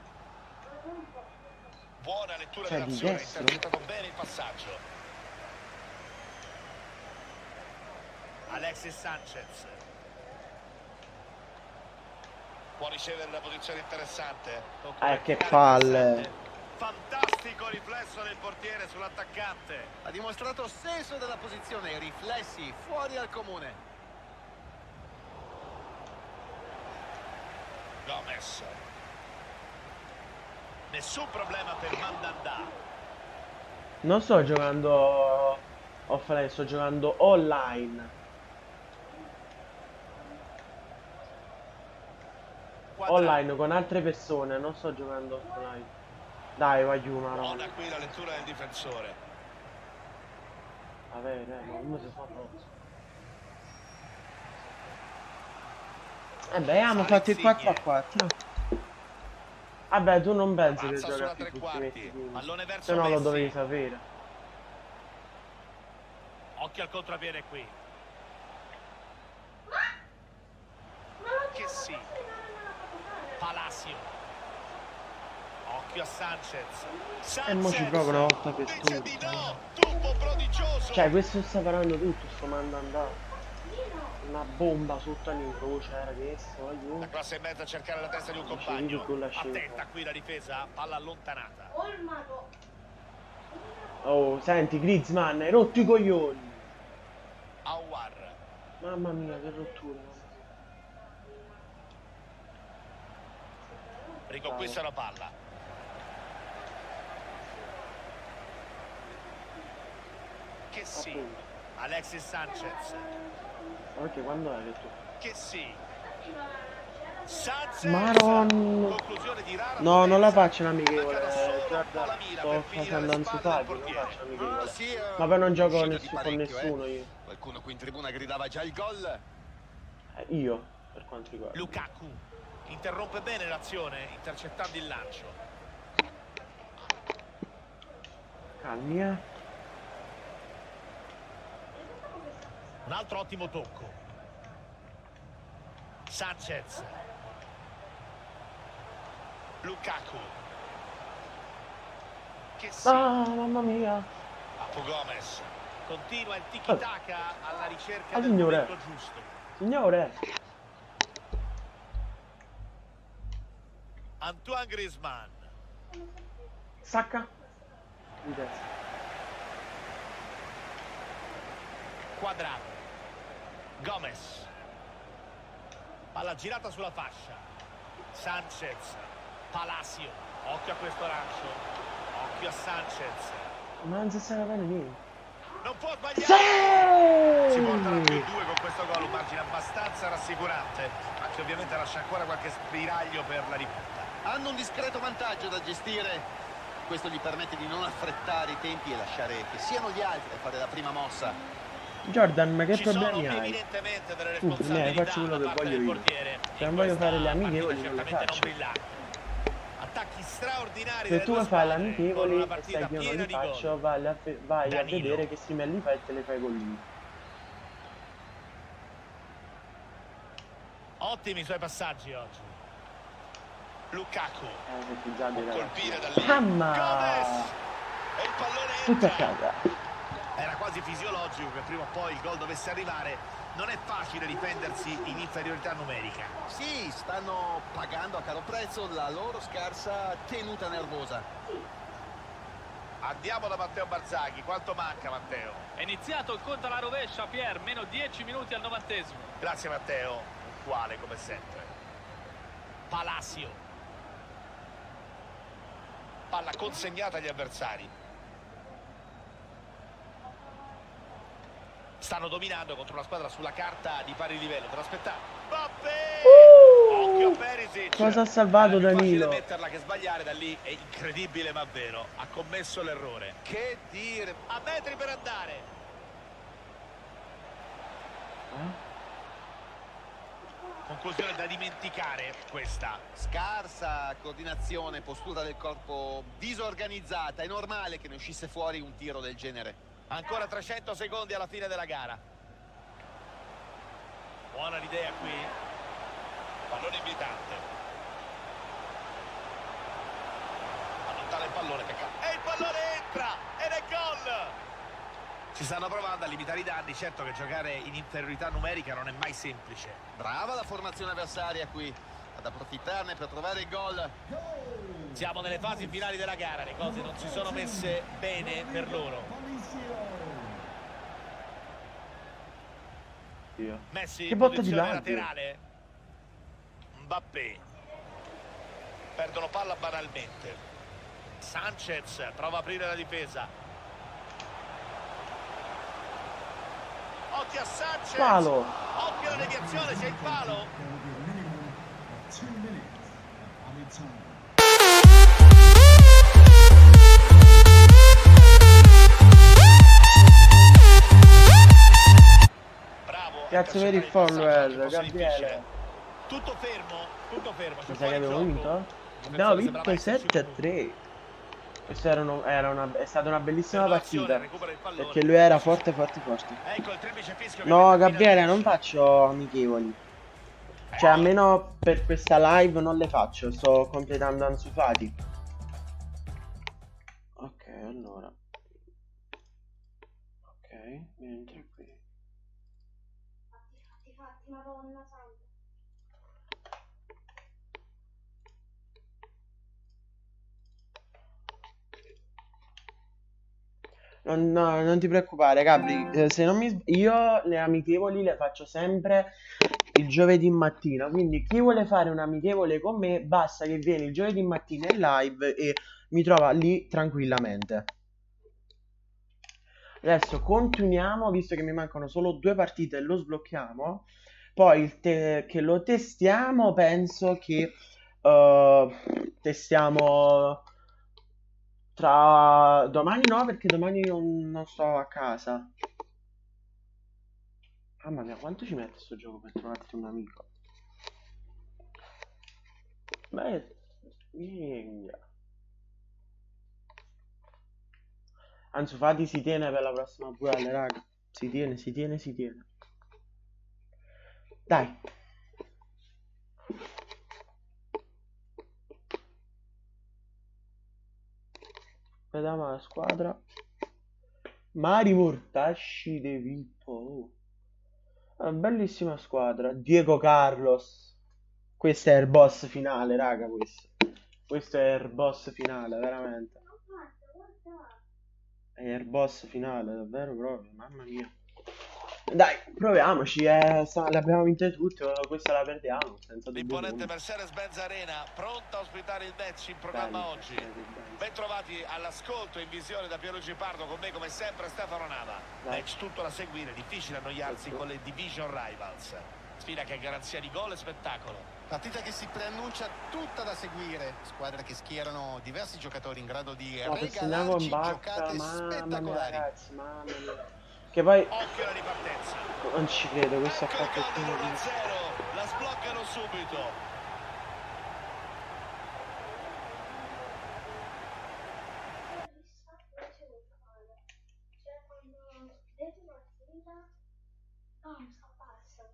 Buona lettura Cioè, di dell'azione, ha destro? intercettato bene il passaggio. Alexis Sanchez. Può ricevere una posizione interessante. Che palle. Fantastico riflesso del portiere sull'attaccante. Ha dimostrato senso della posizione e riflessi fuori al comune. Gomez. Nessun problema per Mandanda. Non sto giocando offline, sto giocando online. Online con altre persone, non sto giocando offline. Dai, vai giù, ma Buona qui la lettura del difensore. Vabbè, ma come si fa proprio? Beh, abbiamo fatto il 4-4. Vabbè, tu non pensi che Avanza gioca sulla più tre tutti quarti. questi quindi. Pallone verso Se no lo Messi. dovevi sapere. Occhio al contropiede qui. Che sì. Palacio. Occhio a Sanchez. E mo ci provo una volta per Dice di tutte. no. Tuffo prodigioso. Cioè, questo sta parando tutto, sto mandando una bomba sotto all'incrocio, era questo, vai giù. La classe in mezzo a cercare la testa di un Ci compagno. vedi con la scelta. Attenta qui la difesa, palla allontanata. Olmato. Oh, senti, Griezmann, hai rotto i coglioni. Aouar. Mamma mia, che rottura. Riconquista la palla. Che sì. Appunto. Alexis Sanchez. Perché quando è che tu? Che sì. Sanchez. Maron. Conclusione di rara No, non la potenza. faccio l'amichevole, Manca da solo un po' guarda, la mira sto per finire facendo alle spalle del antifaghi, non portiere. faccio l'amichevole. Sì, Ma poi non gioco uscito di con parecchio, nessuno io. Qualcuno qui in tribuna gridava già il gol. Io, per quanto riguarda. Lukaku interrompe bene l'azione intercettando il lancio. Calmi, Un altro ottimo tocco. Sanchez. Lukaku. Che sì. Ah, mamma mia. Papu Gomez. Continua il tiki-taka alla ricerca del signore. momento giusto. Signore. Antoine Griezmann. Sacca. Di destra. Quadrato. Gomez. Palla girata sulla fascia. Sanchez. Palacio. Occhio a questo lancio. Occhio a Sanchez. Ma non si sa bene niente. Non può sbagliare. Sì! Si portano più 2 con questo gol, un margine abbastanza rassicurante, ma che ovviamente lascia ancora qualche spiraglio per la rimonta. Hanno un discreto vantaggio da gestire. Questo gli permette di non affrettare i tempi e lasciare che siano gli altri a fare la prima mossa. Jordan, ma che Ci sono problemi hai? evidentemente delle Tu, per me, responsabilità faccio quello da che parte voglio del io. portiere. Se non In voglio fare le questa amichevoli, partita non le certamente faccio. brillanti. Attacchi straordinari Se delle tu due vuoi fare le squadre, con amichevoli una e partita sai che io non piena li di faccio, gol. vai a Danilo. vedere che se me li fai e te le fai con lui. Ottimi i suoi passaggi oggi. Lukaku. Che già Può direi. colpire da lì. Mamma! Gomez! E il pallone Tutta a entra. casa. Era quasi fisiologico che prima o poi il gol dovesse arrivare. Non è facile difendersi in inferiorità numerica. Sì, stanno pagando a caro prezzo la loro scarsa tenuta nervosa. Andiamo da Matteo Barzaghi. Quanto manca, Matteo? È iniziato il conto alla rovescia, Pier, meno 10 minuti al 90esimo. Grazie, Matteo. Uguale come sempre. Palacio. Palla consegnata agli avversari. Stanno dominando contro una squadra sulla carta di pari livello. Per aspettare. Mbappé! Occhio a Perisic. Cosa ha salvato Era più facile Danilo? metterla che sbagliare, da lì è incredibile ma vero. Ha commesso l'errore. Che dire. A metri per andare. Conclusione da dimenticare questa. Scarsa coordinazione, postura del corpo disorganizzata. È normale che ne uscisse fuori un tiro del genere. Ancora 300 secondi alla fine della gara. Buona l'idea qui. Pallone invitante. Allontana il pallone, peccato. E il pallone entra ed è gol. Si stanno provando a limitare i danni. Certo che giocare in inferiorità numerica non è mai semplice. Brava la formazione avversaria qui ad approfittarne per trovare il gol. Siamo nelle fasi finali della gara, le cose non si sono messe bene per loro. Messi Che in botta di posizione lag. laterale. Mbappé. Perdono palla banalmente. Sanchez prova a aprire la difesa. Occhio a Sanchez. Palo. Occhio alla deviazione, c'è il palo. Bravo. Grazie per il follower, Gabriele. Tutto fermo, tutto fermo. Mi sa che abbiamo vinto? Abbiamo vinto 7-3. Questa è stata una bellissima partita. Perché lui era forte, forte, forte. Ecco il triplice fischio che No, termina Gabriele, il non match. faccio amichevoli. Cioè, almeno per questa live non le faccio. Sto completando Ansu Fati. Ok, allora. Ok, mentre qui. Fatti, madonna santa. No, non ti preoccupare, Gabri. Se non io le amichevoli le faccio sempre il giovedì mattina. Quindi chi vuole fare un amichevole con me, basta che viene il giovedì mattina in live e mi trova lì tranquillamente. Adesso continuiamo, visto che mi mancano solo 2 partite, lo sblocchiamo. Poi che lo testiamo, penso che testiamo tra domani, no, perché domani non sto a casa. Mamma mia, quanto ci mette sto gioco per trovarti un amico? Beh, minchia. Anzi, Fati si tiene per la prossima pure, raga. Si tiene, si tiene, si tiene. Dai. Vediamo la squadra. Mari Mortasci De Vippo. Bellissima squadra. Diego Carlos. Questo è il boss finale, raga. Questo è il boss finale, veramente. È il boss finale, davvero proprio. Mamma mia. Dai, proviamoci. Le abbiamo vinte tutte. Questa la perdiamo. Senza dubbio L'imponente nulla. Mercedes-Benz Arena pronta a ospitare il match in programma Belli, oggi. belli. Ben trovati all'ascolto e in visione da Pierluigi Pardo, con me come sempre Stefano Nava. Dai. Match tutto da seguire, difficile annoiarsi con le Division Rivals. Sfida che è garanzia di gol e spettacolo. Partita che si preannuncia tutta da seguire. Squadre che schierano diversi giocatori in grado di No, segnavo regalarci in bacca, giocate mamma mia, spettacolari. ragazzi, mamma mia. Che poi Occhio alla ripartenza. non ci credo, questo ha Ecco il fatto gol il dell'1-0, la sbloccano subito. Cioè, quando vedo una partita, no, mi sta passa.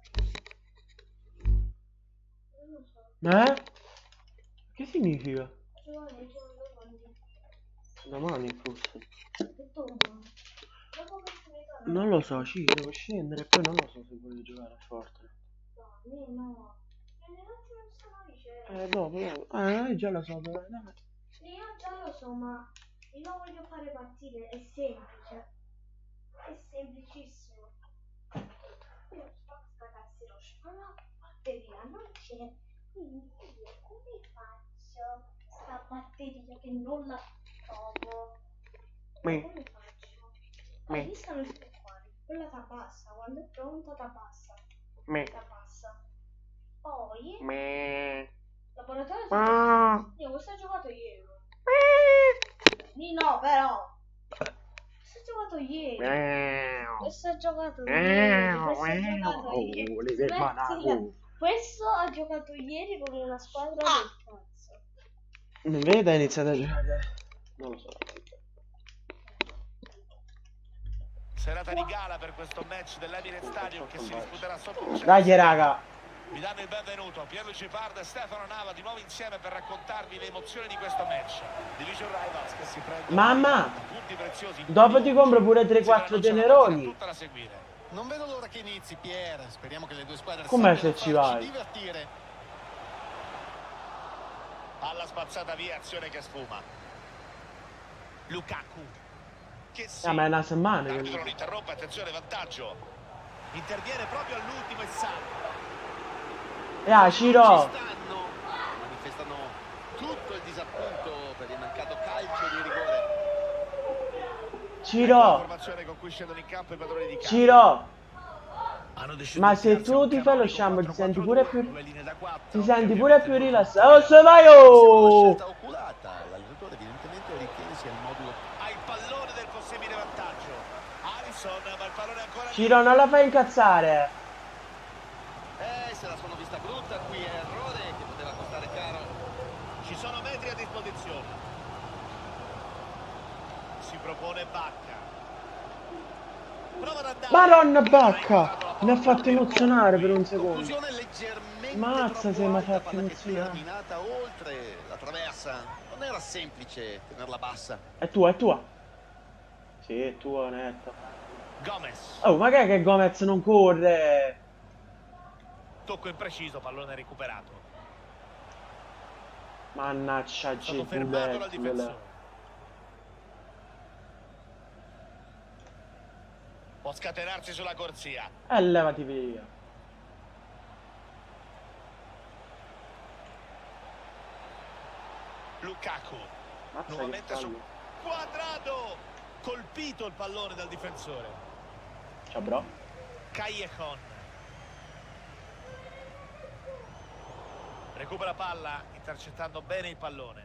Non lo so. Che significa? Giovane, giovane, Domani forse. tutto uno. Dopo che se ne torna. Non lo so, ci devo scendere e poi non lo so se voglio giocare a Fortnite. No, no. Nelle notti non sono vicino. Dopo. Già lo so, dai. Io già lo so, ma io voglio fare partite, è semplice. È semplicissimo. Io sto ragazzi lo la batteria non c'è. Quindi io come faccio sta batteria che non la trovo? Come faccio? Lì stanno tutte qua. Quella t'abbassa, quando è pronta t'abbassa. T'abbassa. Poi Meh. laboratorio Ah. io questo ho giocato ieri. Di no però. Questo ho giocato ieri. Questo ho giocato ieri. Questo ho giocato ieri. Oliver Smettila. Banaco. Questo ho giocato ieri con una squadra del cazzo. Non vede, ha iniziato a giocare. Non lo so. Serata di gala per questo match dell'Emirates Stadium che si disputerà sotto un cielo Dai sereno. raga. Vi danno il benvenuto Pierluigi Parda e Stefano Nava di nuovo insieme per raccontarvi le emozioni di questo match. Division Rivals che si prende Mamma, punti preziosi. dopo ti compro pure 3-4 teneroni. Tutta da seguire. Non vedo l'ora che inizi, Pier. Speriamo che le due squadre Com'è sappiano se ci farci vai? divertire. Palla spazzata via, azione che sfuma. Lukaku. Che sì. Ma è una settimana. L'arbitro non interrompe, attenzione, vantaggio. Interviene proprio all'ultimo e salva. Ciro. Ci stanno. Manifestano tutto il disappunto per il mancato calcio di rigore. La Ciro. formazione con cui scendono in campo i padroni di casa. Ciro. Hanno deciso Ma di se tirarsi tu un ti fai cannone lo con sciambo ti 4-4-2, senti pure più. due linee da quattro, Ti che senti pure ovviamente più non rilassato. funzionano. Oh, se vai Sembra una oh! scelta oculata. L'allenatore evidentemente ritiene sia il modulo. Ha il pallone del possibile vantaggio. Alisson, ma il pallone ancora Ciro, non la fai incazzare. Se la sono vista brutta qui, è errore che poteva costare caro. Ci sono metri a disposizione. Si propone Bacca. Prova ad andare. Madonna Bacca. Mi ha fatto emozionare per un secondo. Conclusione leggermente Mazza, se troppo mi ha alta, fatto palla che si era emozionare. minata oltre la traversa. Non era semplice tenerla bassa. È tua, è tua. Sì, è tua, netto. Gomez. Oh, ma che è che Gomez non corre? Tocco impreciso, pallone recuperato. Mannaggia, È stato fermato dal Giulietto. difensore. Può scatenarsi sulla corsia. Levati via. Lukaku. Mazza che Nuovamente su fallo. Quadrado. Colpito il pallone dal difensore. Ciao bro. Callejon. Recupera palla, intercettando bene il pallone.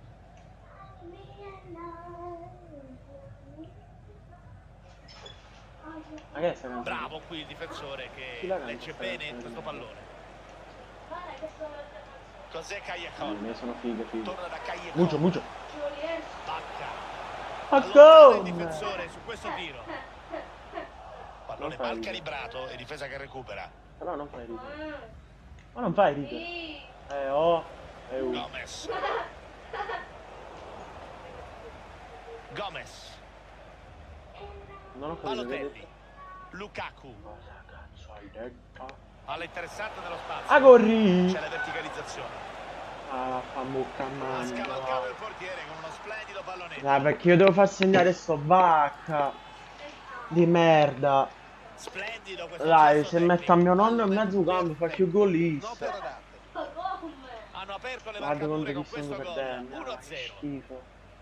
Ma che è sta canzone? Bravo qui il difensore Chi che la canta legge sta bene canzone? questo pallone. Guarda che sto Cos'è A Callejon? me sono fighe. Torna da Callejon. Mucho. Bacca. Ma Allontana il come? difensore su questo tiro. Pallone Non fai mal ridere. calibrato e difesa che recupera. Però non fai ridere. Ma non fai ridere. Sì. Oh. Gomez. Gomez. Non ho capito che hai Balotelli. detto. Lukaku. Cosa cazzo hai detto? Palla interessante nello spazio. Ah, corri! C'è la verticalizzazione. Ah, fa mucca a Ha mano. scavalcato il portiere con uno splendido pallonetto. Ah, perché io devo far segnare sto Bacca. Di merda. Splendido questo Dai, gesto se tecnico. metto a mio nonno in mezzo campo fa più golista. Un'opera d'arte. Ma come? Hanno aperto le Guarda marcature quanto con ti stiamo questo gol. perdendo. 1-0. Schifo.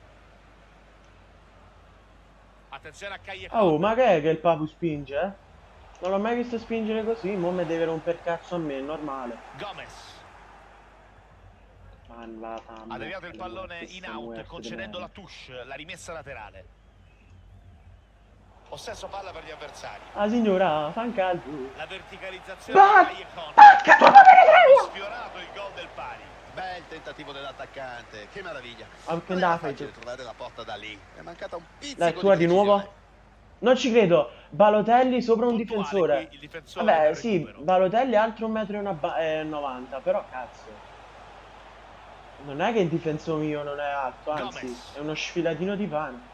Attenzione a Callejon. Oh, ma che è che il Papu spinge, eh? Non l'ho mai visto spingere così, mo mi deve romper cazzo a me, è normale. Gomez. Ha deviato il pallone in out concedendo la touche, la rimessa laterale. Possesso palla per gli avversari. Ah signora, fa un calcio. La verticalizzazione Bac- di Callejon. Bacca, tu non Ha sfiorato il gol del pari. Bel tentativo dell'attaccante, che meraviglia. Ah, che Non era fai facile tu? trovare la porta da lì. È mancata un pizzico Dai, tua di precisione. nuovo? Non ci credo, Balotelli sopra un Puntuale difensore. qui il difensore Vabbè, del sì, recupero. Balotelli è altro 1,90 m, però cazzo. Non è che il difensore mio non è alto, anzi, Gomez. è uno sfilatino di pane.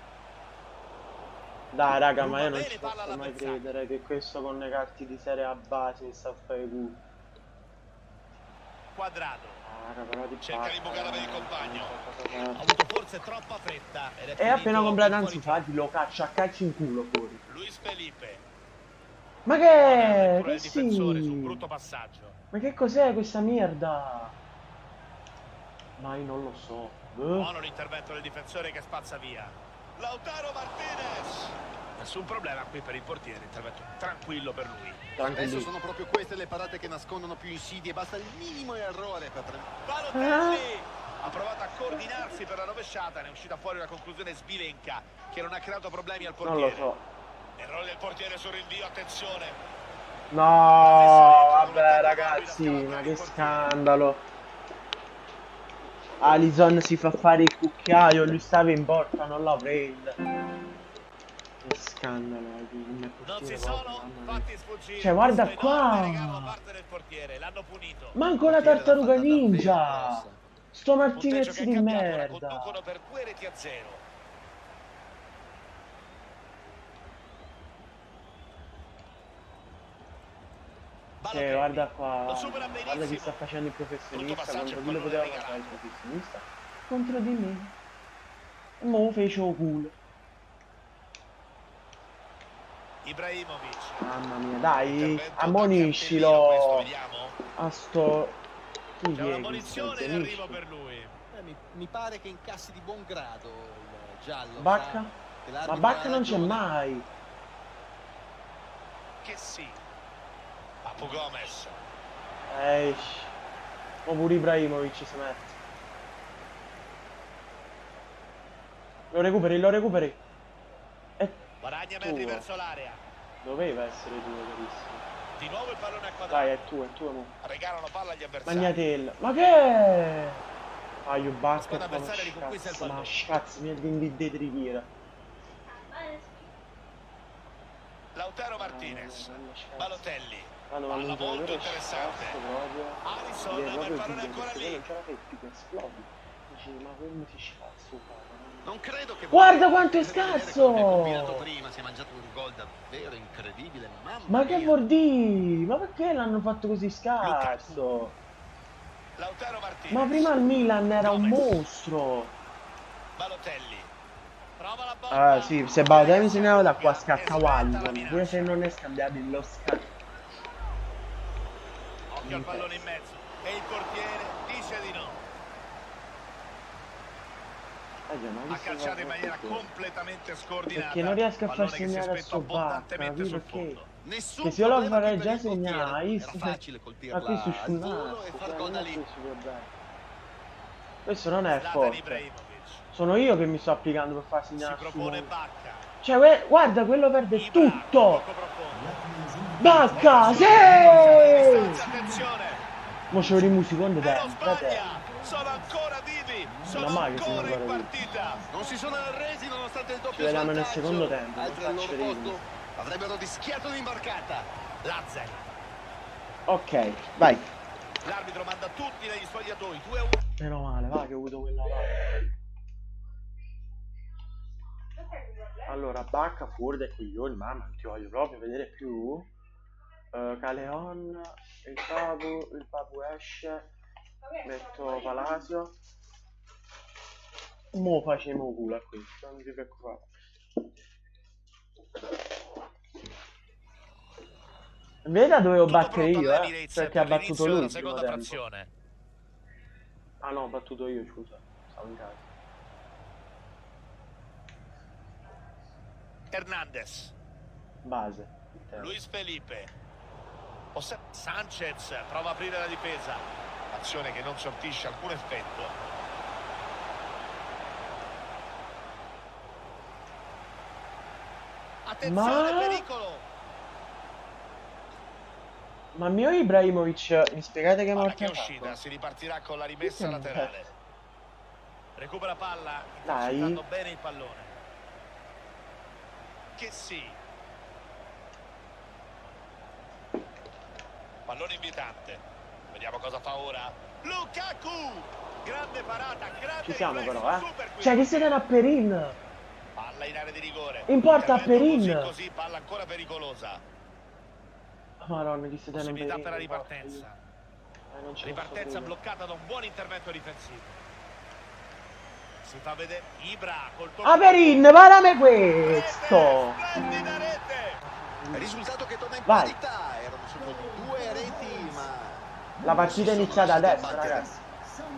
Dai raga, ma io non Ruba ci bene, palla posso mai all'avversario. credere che questo con le carte di serie A base mi sta a fare culo. Quadrado. Raga, però di Cerca di bucarla per il compagno. Ha compagno. avuto forse troppa fretta ed è E finito appena comprato in Ansu fuori Fati lo caccia a calci in culo fuori. Luis Felipe. Ma Buona che? lettura Che del difensore su un sì? brutto passaggio. Ma che cos'è questa merda? Ma io non lo so. Buono l'intervento del difensore che spazza via. Lautaro Martinez. Nessun problema qui per il portiere, intervento tranquillo per lui. Adesso sono proprio queste le parate che nascondono più insidie, basta il minimo errore per Balotelli ha provato a coordinarsi per la rovesciata, ne è uscita fuori una conclusione sbilenca che non ha creato problemi al Non portiere. lo so. Errore del portiere sul rinvio, attenzione. No, vabbè ragazzi, ma che scandalo. Alisson si fa fare il cucchiaio, lui stava in porta, non la prende. Che scandalo, Non si sono fatti sfuggire. Cioè, guarda Questo enorme regalo da qua. parte del portiere, l'hanno punito. Manco la tartaruga ninja. Sto Punteggio Martinez che è di cambiato, ora merda. conducono per 2-0. Cioè, guarda qua. Lo supera Guarda chi benissimo. sta facendo il professionista passaggio, contro il chi lo pallone poteva regalato. fare il professionista. Contro di me. E mo fece o culo. Ibrahimovic. Mamma mia, dai, Intervento da ammoniscilo. cartellino questo, vediamo. A sto... Chi C'è è una questo? munizione in arrivo per lui. mi pare che incassi di buon grado il giallo. Bacca? Che Ma l'arbitro Bacca ha non c'è ragione. mai. Che sì. Papu Gomez. O pure Ibrahimovic si mette. Lo recuperi. È Guadagna metri tuo. verso l'area. Doveva essere tuo, carissimo. Di nuovo il pallone a Dai, quadrato. è tuo mo. Regalano palla agli avversari. Magnatella. Ma che? Ah, io Bacca squadra e poi avversaria riconquista il scazzo, ma pallone. scazzo, mi è di riviera. Lautaro Martinez. Balotelli. Quando Palla vanno molto interessante. proprio. Alisson, Ed è ma il proprio pallone è tipo, ancora perché lì. non ce la fai più che esplodi. Dici, ma come si scazzo qua? Non credo che Guarda quanto è vedere scarso! quello che ha combinato prima, si è mangiato un gol davvero incredibile, mamma Ma che mia. vuol dire? Ma perché l'hanno fatto così scarso? Lautaro Martinez. Ma prima il Milan era un Gomez. mostro. Balotelli. Prova la botta. Ah sì, se Balotelli segnava da qua scatta Wallon. Pure se non è scambiabile lo scatto. Occhio al pallone in mezzo. E il portiere dice di no. Ha calciato in maniera completamente scordinata. Perché non riesco a far Pallone che si segnare a spetta sto Bacca, abbondantemente sul perché? fondo. Nessun Che se io lo problema farei qui per già il portiere. segnare, Era facile colpirla ma questo è al volo sciunnato, e far gol da lì. Questo non è Zlatan forte. Ibrahimovic. Sono io che mi sto applicando per far Si segnare propone su. Bacca. Cioè, guarda, quello perde Ibra, tutto! poco profondo. Bacca, sì! Attenzione. Mo c'è un secondo E non tempo, fratello. sbaglia. Sono ancora vivi. Sono Ma mai che ancora siamo in ancora partita. Non si sono arresi nonostante il doppio Ci vediamo nel svantaggio. secondo tempo, Altri non al loro faccio posto avrebbero rischiato l'imbarcata. Lazzari. Ok, vai. L'arbitro manda tutti negli spogliatoi. 2-1. Meno male, va che ho avuto quella là. Allora, Bacca fuori dai coglioni, mamma, non ti voglio proprio vedere più. Caleon, il Papu esce. Metto Palacio. Mo facciamo culo a questo, non ti preoccupare. Veda dovevo battere io, perché ha battuto lui il primo tempo. frazione. Ah no, ho battuto io, scusa. Stavo in casa. Hernandez. Base. Luis Felipe. Sanchez prova a aprire la difesa. Azione che non sortisce alcun effetto. Attenzione, pericolo. Ma mio Ibrahimovic, mi spiegate che Ora morte che ha uscita, fatto? si ripartirà con la rimessa Che laterale. Recupera palla, Dai. intercettando bene il pallone. Che sì. Pallone invitante. Vediamo cosa fa ora. Lukaku! Grande parata, grande Ci siamo riflesso, però, super qui. Cioè, che siete a Perin? Palla in area di rigore. In porta a Intervento Perin. così, palla ancora pericolosa. Madonna, chi siete a Perin? Possibilità per la ripartenza. Non ci Ripartenza posso credere. bloccata da un buon intervento difensivo. Si fa vedere Ibra col tocco. A Perin, guardame questo! Rete, splendida rete. Risultato che torna in Vai. parità. Erano solo 2 reti, ma La partita è non iniziata sono riusciti a adesso, battere. ragazzi.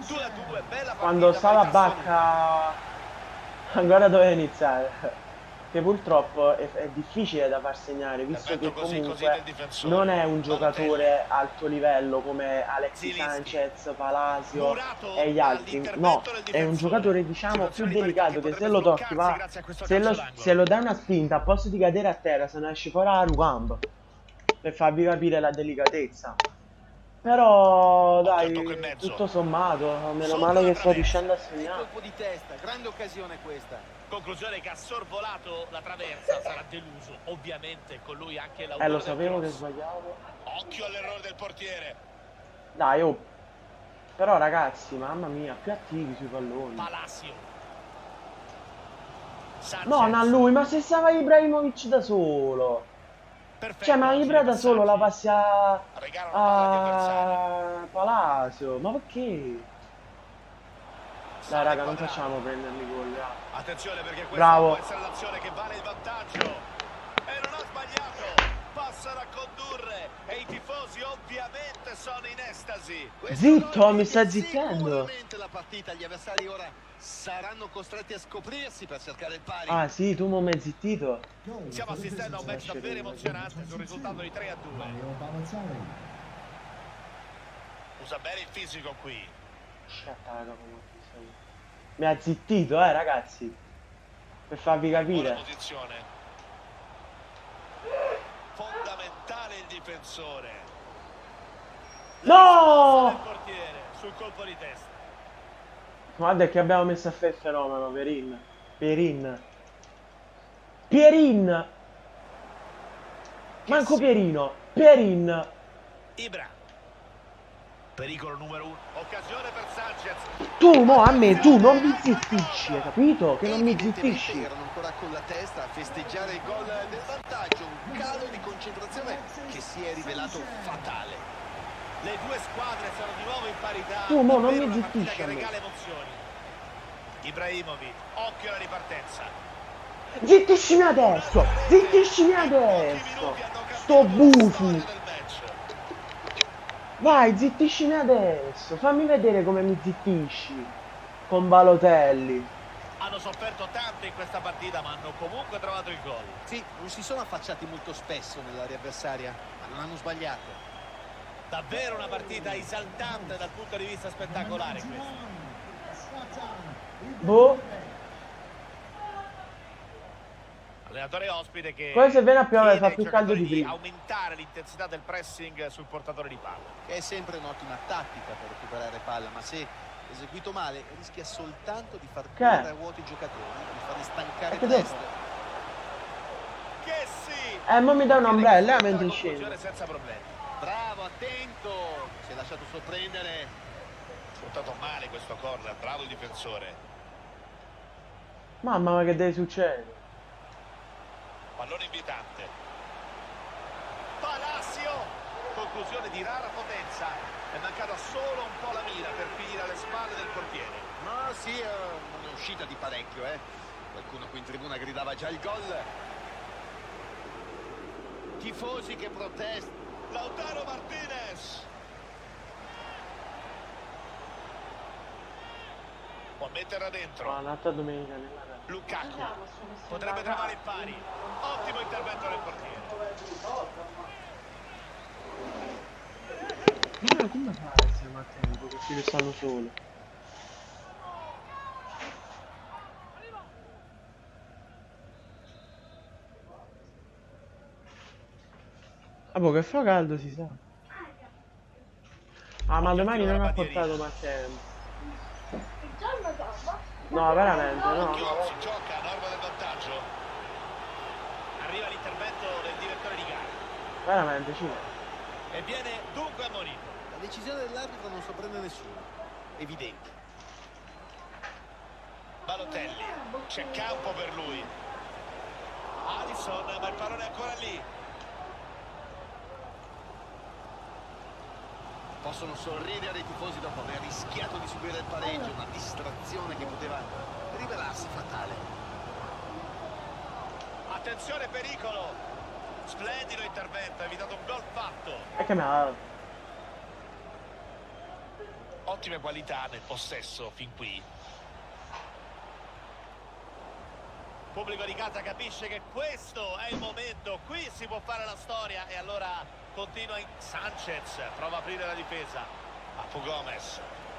2-2, bella partita. Quando stava parità assoluta. Bacca... Ancora doveva iniziare. che purtroppo è difficile da far segnare, visto che Intervento così del comunque difensore. non è un Balotelli. giocatore alto livello come Alexis Zilinski. Sanchez, Palacio Murato e gli altri. No, all'intervento del è un difensore. giocatore diciamo più Situazione di parità delicato, che che se potrebbe lo tocchi sbloccarsi va, grazie a questo se calcio lo, d'angolo. se lo dai una spinta, a posto di cadere a terra, se ne esce fuori a Rugambo, per farvi capire la delicatezza. Però Occhio al tocco in dai, mezzo. tutto sommato, meno Sopra male la che sto traversa. riuscendo a Il segnare. colpo di testa, grande occasione questa. Conclusione che ha sorvolato la traversa, sarà deluso. Ovviamente con lui anche Lo l'autore del sapevo che cross. sbagliavo. Occhio all'errore del portiere. Dai, oh. Però ragazzi, mamma mia, più attivi sui palloni. Palacio. Sanchez. Non a lui, ma se stava Ibrahimovic da solo. Perfetto, Cioè, ma oggi Ibra dei da solo la passaggi. passi a... Regalano palla agli avversari. a Palacio. Ma perché? Dai Sale raga, non Quadrato. facciamo prenderli gol. Attenzione perché questa Bravo. può essere l'azione che vale il vantaggio. E non ha sbagliato. Passano a condurre e i tifosi ovviamente sono in estasi. Zitto, mi sta zittendo. Sicuramente la partita, gli avversari ora saranno costretti a scoprirsi per cercare il pari. Ah sì, tu mo mi hai zittito. Stiamo assistendo a un match davvero emozionante sul risultato di 3-2. Usa bene il fisico qui. Mi ha zittito, ragazzi. Per farvi Buona capire. posizione. Fondamentale il difensore. No! Il portiere sul colpo di testa. Guarda che abbiamo messo a fare il fenomeno, Pierin! Manco Pierino, Pierin! Ibra. Pericolo numero 1. Occasione per Sanchez. Tu, mo, a me, tu non mi zittisci, hai capito? Che non mi Evidentemente zittisci. erano ancora con la testa a festeggiare il gol del vantaggio, un calo di concentrazione che si è rivelato fatale. Le due squadre sono di nuovo in parità. Tu, mo, non Davvero mi una partita zittisci che a me. regala emozioni. Ibrahimovic, occhio alla ripartenza. Zittiscimi adesso! Zittiscimi adesso! Sto bufu! Vai, zittiscimi adesso! Fammi vedere come mi zittisci! Con Balotelli. Hanno sofferto tanto in questa partita, ma hanno comunque trovato il gol. Sì, non si sono affacciati molto spesso nell'area avversaria, ma non hanno sbagliato. Davvero una partita esaltante dal punto di vista spettacolare questa. Boh. Allenatore ospite che Poi se viene a piovere chiede fa ai più caldo giocatori di prima. aumentare l'intensità del pressing sul portatore di palla. Che è sempre un'ottima tattica per recuperare palla, ma se eseguito male rischia soltanto di far correre a vuoti i giocatori, di farli stancare Che presto. Che sì! Mo mi dai un'ombrella mentre Conclusione scendo. senza problemi. Bravo, attento, si è lasciato sorprendere. Sfruttato male questo corner, bravo il difensore. Mamma, ma che deve succedere? Pallone invitante. Palacio! Conclusione di rara potenza. È mancata solo un po' la mira per finire alle spalle del portiere. Ma sì, non è uscita di parecchio, Qualcuno qui in tribuna gridava già il gol. Tifosi che protestano. Lautaro Martinez. Può metterla dentro. Un'altra domenica nella casa. Lukaku. Potrebbe trovare il pari. Ottimo intervento del portiere. Ma come fai siamo a tempo che ci stanno solo? Ah, boh, che fa caldo si sa. Ah, ma domani non ha portato Matteo. Il giorno dopo? No, veramente, no. Occhio, si gioca a norma del vantaggio. Arriva l'intervento del direttore di gara. Veramente, ci E viene dunque ammonito. La decisione dell'arbitro non sorprende nessuno. Evidente. Balotelli. C'è campo per lui. Alisson, ma il pallone è ancora lì. Possono sorridere i tifosi dopo aver rischiato di subire il pareggio, una distrazione che poteva rivelarsi fatale. Attenzione, pericolo. Splendido intervento, ha evitato un gol fatto. è che mi ha... Ottime qualità nel possesso fin qui. pubblico di casa capisce che questo è il momento, qui si può fare la storia e allora continua in Sanchez, prova a aprire la difesa. Papu Gomez.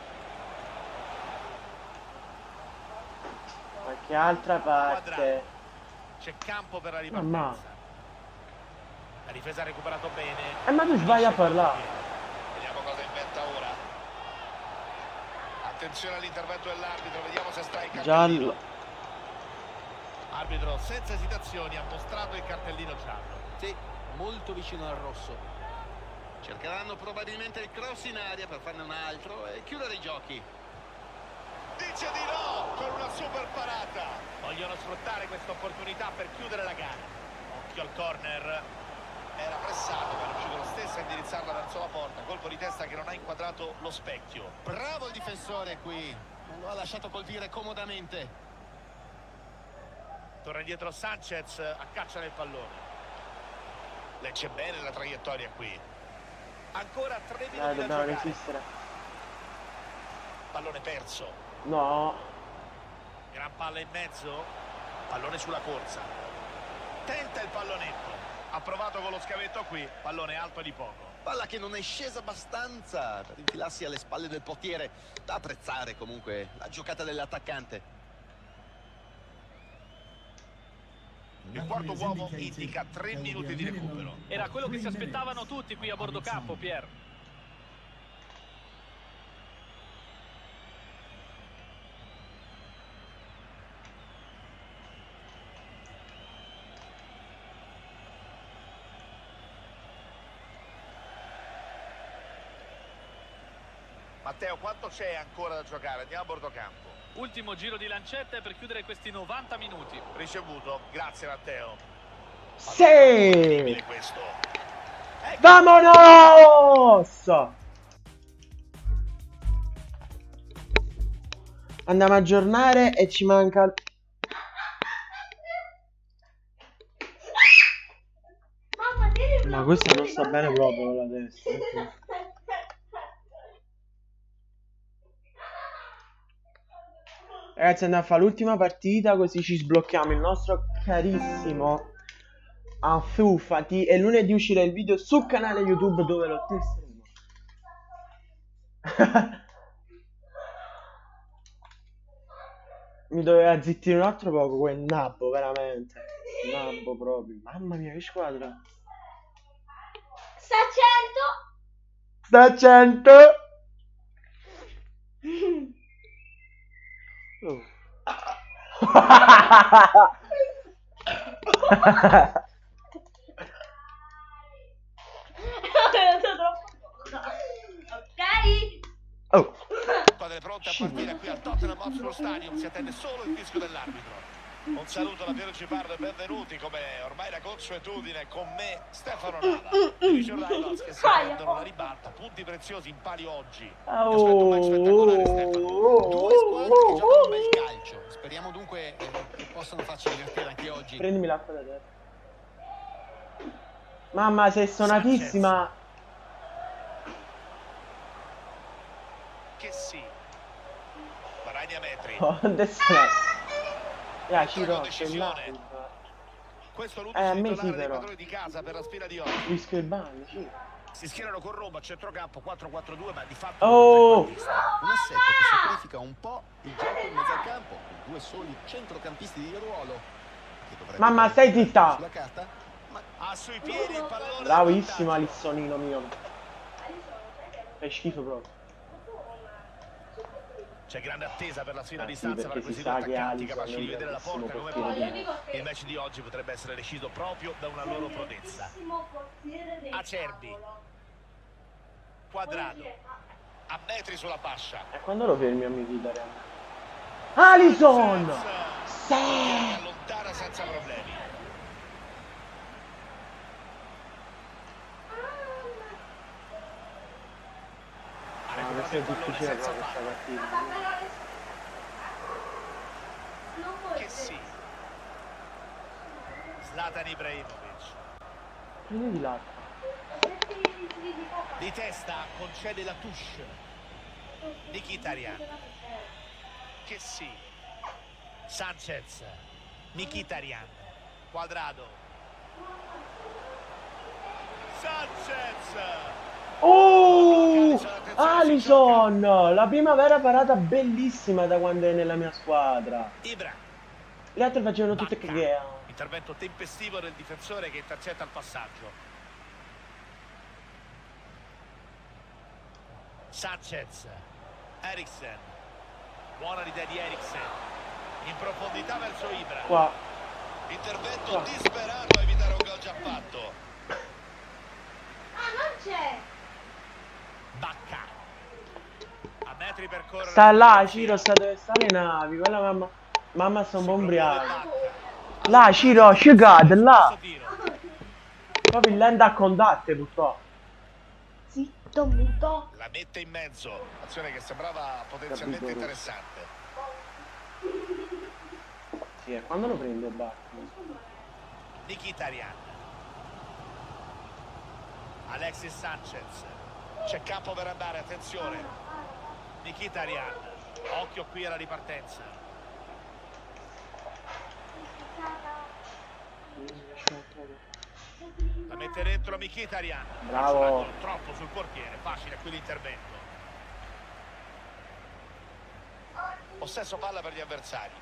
Qualche altra parte. C'è campo per la ripartenza. La difesa ha recuperato bene. Ma tu sbagli a parlare. Vediamo cosa inventa ora. Attenzione all'intervento dell'arbitro, vediamo se sta il cartellino. Giallo. Arbitro senza esitazioni ha mostrato il cartellino giallo. Sì, molto vicino al rosso. Cercheranno probabilmente il cross in aria per farne un altro e chiudere i giochi. Dice di no con una super parata. Vogliono sfruttare questa opportunità per chiudere la gara. Occhio al corner. Era pressato, ma è riuscito lo stesso a indirizzarla verso la porta. Colpo di testa che non ha inquadrato lo specchio. Bravo il difensore qui. Non lo ha lasciato colpire comodamente. Torna indietro Sanchez a caccia del pallone. Legge bene la traiettoria qui. Ancora 3 minuti da Dobbiamo giocare. resistere. Pallone perso. No. Gran palla in mezzo. Pallone sulla corsa. Tenta il pallonetto. Ha provato con lo scavetto qui. Pallone alto di poco. Palla che non è scesa abbastanza per infilarsi alle spalle del portiere. Da apprezzare comunque la giocata dell'attaccante. Il quarto uomo indica 3 minuti di recupero. Era quello che si aspettavano tutti qui a bordo campo, Pier. Matteo, quanto c'è ancora da giocare? Andiamo a bordo campo. Ultimo giro di lancette per chiudere questi 90 minuti. Ricevuto, grazie Matteo. Sì! Questo. Vamonos! Andiamo a aggiornare e ci manca... Ma questa non sta bene proprio con la testa. Ragazzi, andiamo a fare l'ultima partita così ci sblocchiamo il nostro carissimo Anfufati e lunedì uscirà il video sul canale YouTube dove lo testeremo. Mi doveva zittire un altro poco quel nabbo, veramente. Nabbo proprio. Mamma mia, che squadra. Sta a 100. Sta a 100. Ok. Oh. Squadre pronte a partire qui al Tottenham Hotspur Stadium, si attende solo il fischio dell'arbitro. Un saluto da Piero Cipardo e benvenuti come ormai la consuetudine con me Stefano Nava. Division Rivals che si prendono la ribalta, punti preziosi in palio oggi. Mi aspetto un match spettacolare, Stefano. Due squadre che giocano un bel calcio. Speriamo dunque che possano farci divertire anche oggi. Prendimi l'acqua da te. Mamma, sei stonatissima. Che sì. Varagna metri. Oh, adesso la... Vittorio decisione. Questo è l'ultimo titolare dei padroni di casa per la sfida di oggi. Rischio il bagno, sì. Si schierano con Roma a centrocampo 4-4-2, ma di fatto Oh! Un assetto che sacrifica un po' il gioco in mezzo al campo, con due soli centrocampisti di ruolo. Mamma, stai zitta! Sulla carta, ma ha sui piedi il pallone. Bravissimo Alissonino mio. Fai schifo proprio. C'è grande attesa per la sfida a Sì, distanza perché tra si questi due sa che attaccanti Alisson capaci è di un vedere la grandissimo porta come portiere palla. Il match di oggi potrebbe essere deciso proprio da una loro prodezza. Acerbi. Quadrado. A metri sulla fascia. E quando lo fermi a mi ridere? Alisson! Sì! Allontana senza problemi. Questo è difficile però questa partita. Che sì. Zlatan Ibrahimovic. Prendi l'acqua. Di testa concede la touche. Mkhitaryan. Che sì. Sanchez. Mkhitaryan, Cuadrado, Sanchez. Oh, Alisson, la prima vera parata bellissima da quando è nella mia squadra. Ibra. Le altre facevano tutte Bacca. cagate. Intervento tempestivo del difensore che intercetta il passaggio. Sanchez, Eriksen, buona l'idea di Eriksen, in profondità verso Ibra. Qua. Intervento disperato a evitare un gol già fatto. Ah, non c'è! Bacca. A metri per correre. Sta là, Ciro, sta dove sta le navi. Quella mamma. Mamma sta un po' ubriaca. Là, Ciro, scegate, là. Proprio lenta a contatte, purtroppo. Zitto, muto. La mette in mezzo, azione che sembrava potenzialmente interessante. Sì, quando lo prende Bacca? Mkhitaryan, Alexis Sanchez, c'è campo per andare, attenzione. Mkhitaryan, occhio qui alla ripartenza. La mette dentro Mkhitaryan. Bravo. Troppo sul portiere, facile qui l'intervento. Possesso palla per gli avversari.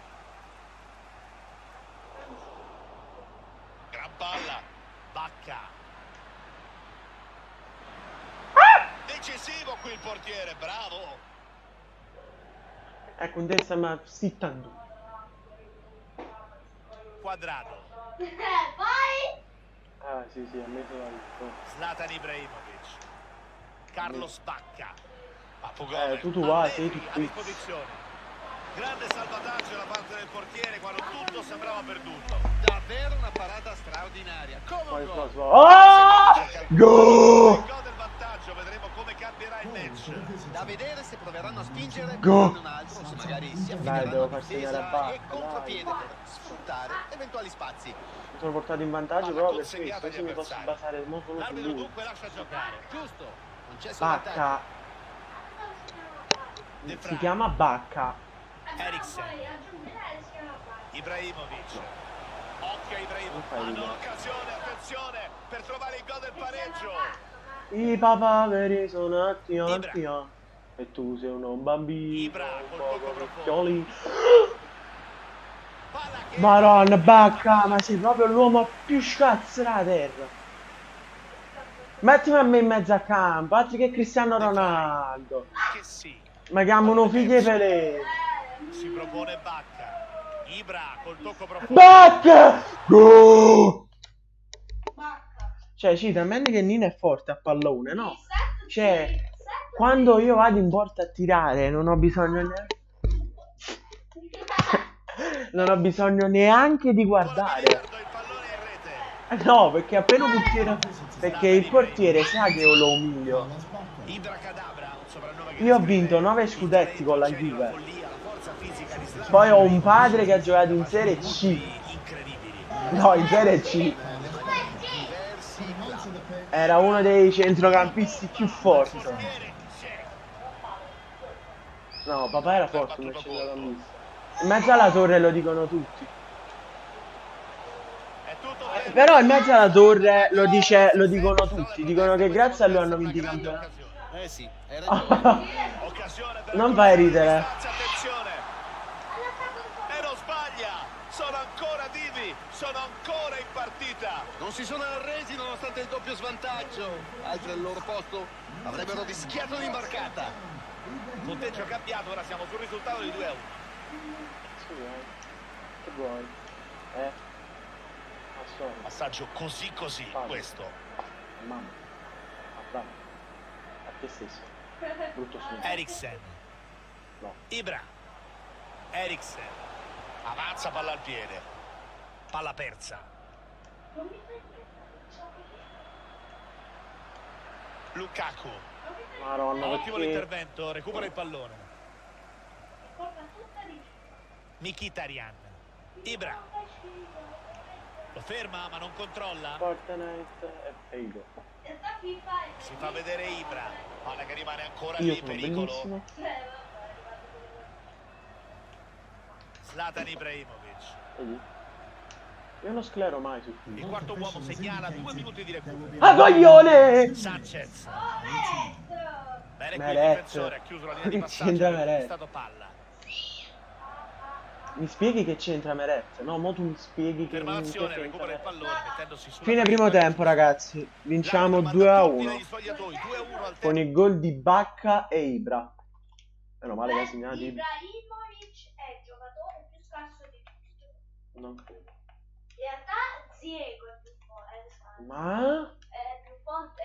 Gran palla. Bacca. Decisivo qui il portiere, bravo. Ecco, un destra ma zittando. Quadrado. Vai! Ah, sì, sì, ha messo la vista. Zlatan Ibrahimovic. Carlos Bacca. tu vai, sei tu a qui. disposizione. Grande salvataggio da parte del portiere quando tutto sembrava perduto. Davvero una parata straordinaria. Come un gol. Oh! Go! Il gol del vantaggio, vedremo come cambierà il match. Da vedere se proveranno a spingere Go! con un altro, se magari si Dai, affideranno devo a far segnare difesa a Bacca, e contropiede per sfruttare eventuali spazi. Mi sono portato in vantaggio Palla proprio per consegnata questo, così agli mi posso avversari. basare solo su L'arbitro lui. dunque lascia giocare. Giusto, concesso vantaggio. Bacca, De si Vrij, chiama Bacca. Eriksen, Ibrahimovic. Occhio a Ibrahimovic. Hanno l'occasione, attenzione, per trovare il gol del pareggio. I papaveri sono atti. Ibra. E tu sei un bambino. Ibra un col po' tocco profondo. vecchioli. Palla che Madonna, Bacca, ma sei proprio l'uomo più scazzo della terra. Mettimi a me in mezzo a campo, altri che Cristiano Ronaldo. che sì. Ma chiamano figlie Pelé. Si propone Bacca. Ibra col tocco profondo. Bacca! Go! Cioè, ci tamende che Nina è forte a pallone, no? Cioè, quando io vado in porta a tirare, non ho bisogno neanche... non ho bisogno neanche di guardare. Il pallone in rete. No, perché appena un portiere... Perché il portiere sa che io lo umilio. Ibra Cadabra, un soprannome che Io ho descrive vinto 9 il scudetti con la talento, Juve. la follia, la forza fisica di Zlatan Poi ho un padre che ha giocato in Serie C. incredibili. No, in Serie C. Diversi club. Era uno dei centrocampisti più forti. No, papà era forte, un centrocampista. In mezzo alla torre lo dicono tutti. È tutto Però in mezzo alla torre lo dicono tutti. Dicono che grazie a lui hanno vinto i campionati. Sì, hai ragione. Occasione per Non fai ridere. Attenzione. E non sbaglia. Sono ancora vivi, sono ancora in partita. Non si sono arresi nonostante il doppio svantaggio. Altri al loro posto avrebbero rischiato l'imbarcata. Punteggio cambiato, ora siamo sul risultato di 2-1. Che vuoi? Assolutamente. Passaggio così questo. Mamma. Bravo. A te stesso. Brutto suono. Eriksen. No. Ibra. Eriksen. Avanza, palla al piede. Palla persa. Lukaku. Madonna, Ottimo perché... l'intervento, recupera il pallone. Mkhitaryan. Ibra. Lo ferma ma non controlla. Fortnite e Figo. Si fa vedere Ibra. Palla che rimane ancora Io lì, sono pericolo. bellissimo. Zlatan Ibrahimovic. Vedi? Io non sclero mai su Il quarto uomo segnala 2 minuti di recupero. Ah, coglione! Sanchez. Bene, qui il Meret. difensore ha chiuso la linea di Che passaggio c'entra e ha Meret? conquistato palla. Mi spieghi che c'entra Meret? No, mo tu mi spieghi che Ferma l'azione, c'entra recupera il Meret. pallone mettendosi sulla Fine primo traiettoria tempo, giusta. ragazzi. Vinciamo L'arbitro manda tutti 2-1 negli spogliatoi, 2-1 al con tempo. i gol di Bacca e Ibra. Meno male che ha segnato Ibra. Ibrahimovic è il giocatore più scarso di tutti. Non credo. In realtà Ziego è più forte, Ma è più forte,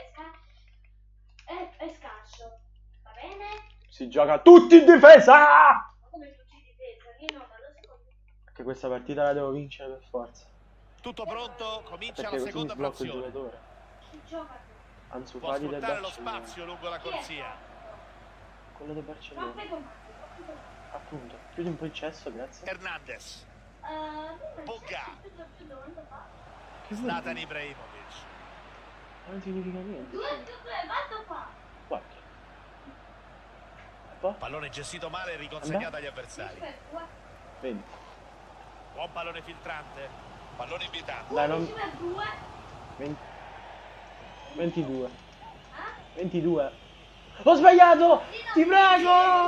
è scarso. Va bene? si gioca tutti in difesa! Ma come tutti in difesa? Lì no, ma lo secondo. Perché questa partita la devo vincere per forza. Tutto pronto, comincia Perché la così mi seconda sblocco il frazione. giocatore. Chi gioca? Anzi, Può Fati del sfruttare lo Barcellona. spazio lungo la corsia. Quello del Barcellona. Caffè con mate. Appunto. Chiudi un po' il cesso, grazie. Hernandez. Pogba. Che vuol Zlatan dire? Ibrahimovic. Non significa niente. 2-2, vado qua. Guarda. E poi? Pallone gestito male e riconsegnato agli avversari. Vedi. Buon pallone filtrante. Pallone invitante. Dai, non... 20... 22. 22. Ho sbagliato! Ti prego!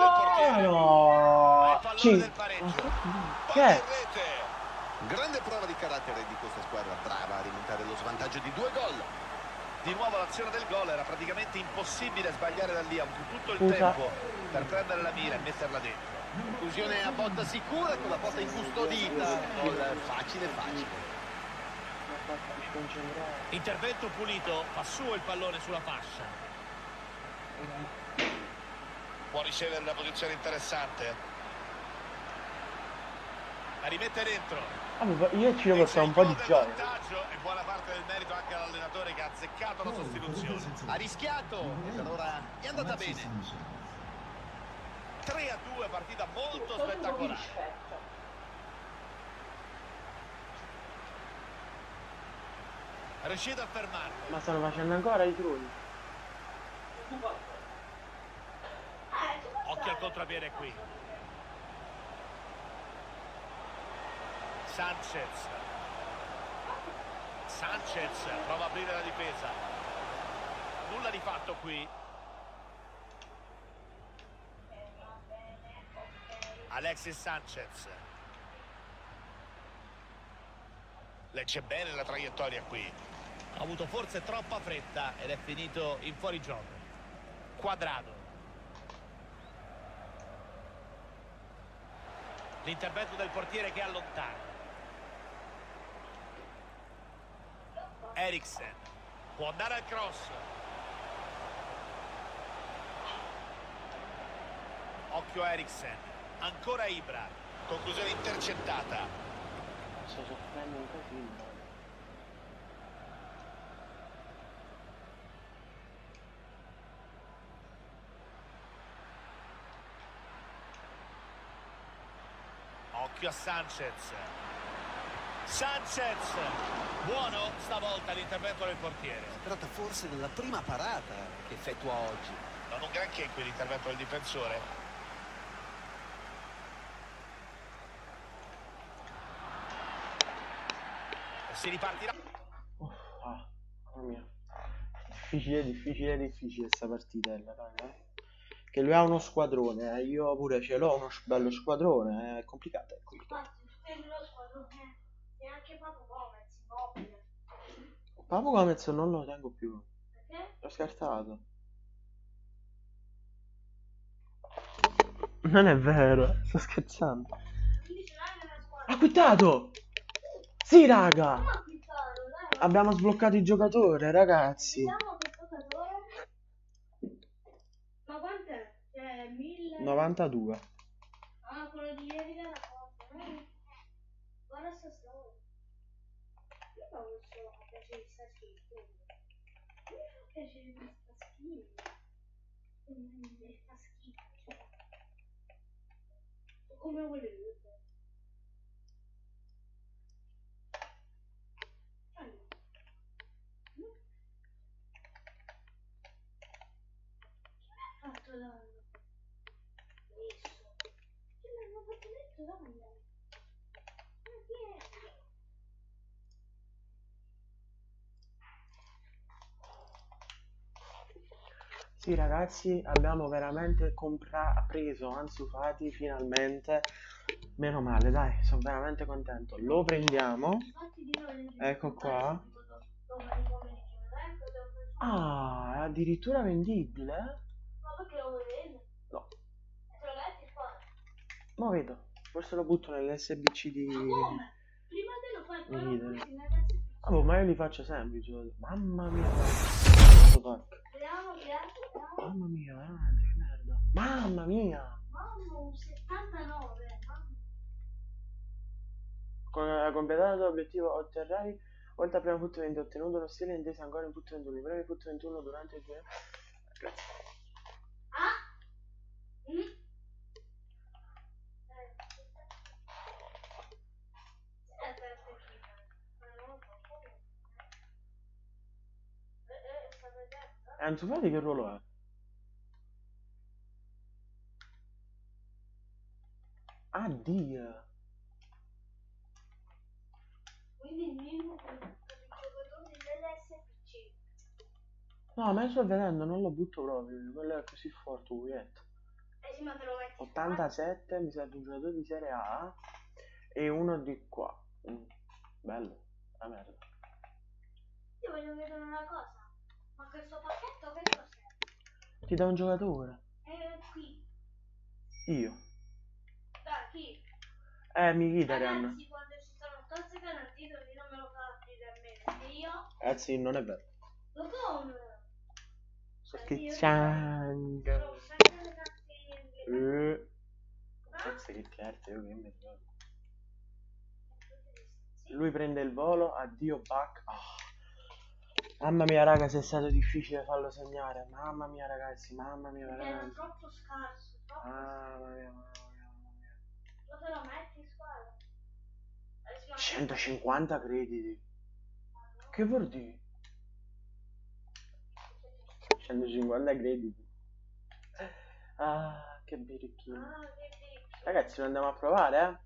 No! Il pallone del pareggio. Che è? Rete. Grande prova di carattere di questa squadra, brava a rimontare lo svantaggio di 2 gol. Di nuovo l'azione del gol, era praticamente impossibile sbagliare da lì, ha avuto tutto il Scusa. tempo per prendere la mira e metterla dentro. Conclusione a botta sicura con la porta incustodita. Gol facile facile. Intervento pulito, fa suo il pallone sulla fascia. Può ricevere una posizione interessante. La rimette dentro. Io ci devo stare un po' di gioia. E buona parte del merito anche all'allenatore che ha azzeccato la sostituzione. Ha rischiato e per ora è andata bene. 3-2, partita molto spettacolare. Riuscito a fermarlo. Ma stanno facendo ancora i trulli. Occhio al contropiede qui. Sanchez prova a aprire la difesa. Nulla di fatto qui. Alexis Sanchez legge bene la traiettoria qui. Ha avuto forse troppa fretta ed è finito in fuorigioco. Quadrado. L'intervento del portiere che allontana. Eriksen può andare al cross. Occhio a Eriksen, ancora Ibra, conclusione intercettata. Sto soffrendo un casino. Occhio a Sanchez. Buono stavolta l'intervento del portiere. Si tratta forse della prima parata che effettua oggi. Non un granché qui l'intervento del difensore. Si ripartirà. Mamma mia. Difficile sta partitella, raga. Che lui ha uno squadrone, io pure ce l'ho uno bello squadrone, è complicato, è complicato. Neanche Papu Gomez, immobile. Papu Gomez non lo tengo più, Perché? l'ho scartato. Non è vero, sto scherzando. Quindi ce l'hai nella squadra. Ha quittato! Sì, raga! Come ha quittato, dai? Abbiamo sbloccato il giocatore, ragazzi. Vediamo che giocatore. Ma quant'è? Cioè, 1000. 92. Ah, quello di ieri della porta, no? Guarda sta storia. Io non so a piacere di sta schifo. Mi fa piacere di sta schifo. Fa schifo, cioè. Come volevo. Fatto danno. Messo. Che mi hanno fatto metto danno. Ma chi è? Sì, ragazzi, abbiamo veramente preso Ansu Fati finalmente. Meno male, dai, sono veramente contento. Lo prendiamo. Infatti di noi Ecco qua. domani pomeriggio, ecco, devo fare su. Ah, è addirittura vendibile? Ma perché lo volete? No, Te lo metti qua. ma vedo. Forse lo butto nell'SBC di... Ma come? Prima te lo fai, poi lo Ridere. butti nell'SBC. Oh, ma io li faccio semplici. Mamma mia. Questo pack. Vediamo, vediamo. Mamma mia, veramente, che merda. Mamma mia. Mamma, un 79. Mamma. Con completato l'obiettivo otterrai, oltre al primo put 20 ottenuto lo stile inteso ancora in put 21. I premi put 21 durante il giro. Grazie. Ah? Mm? Ansu Fati che ruolo è? Addio. Quindi il minimo per i giocatori dell'SPC. No, ma io sto vedendo, non lo butto proprio. Quello è così forte, Uiet. Sì, ma te lo metti 87, mi serve un giocatore di Serie A e uno di qua. Bello, la merda. Io voglio vedere una cosa. Ma questo pacchetto che cos'è? Ti dà un giocatore. Qui. Io. Da chi? Mkhitaryan. Ragazzi, quando ci sono cose garantite, lui non me lo fa aprire a me. Perché io Sì, non è vero. lo compro. Sto scherzando. Sono sempre le carte. Cazzo che carte, io che mi ricordo. Lui prende il volo, addio Buck. Mamma mia raga, se è stato difficile farlo segnare. Mamma mia ragazzi, mamma mia Era veramente. troppo scarso. Troppo Mamma mia, mamma mia. Lo te lo metti in squadra? 150 crediti. Che vuol dire? 150 crediti. Ah, che birichino. Ragazzi, lo andiamo a provare, eh?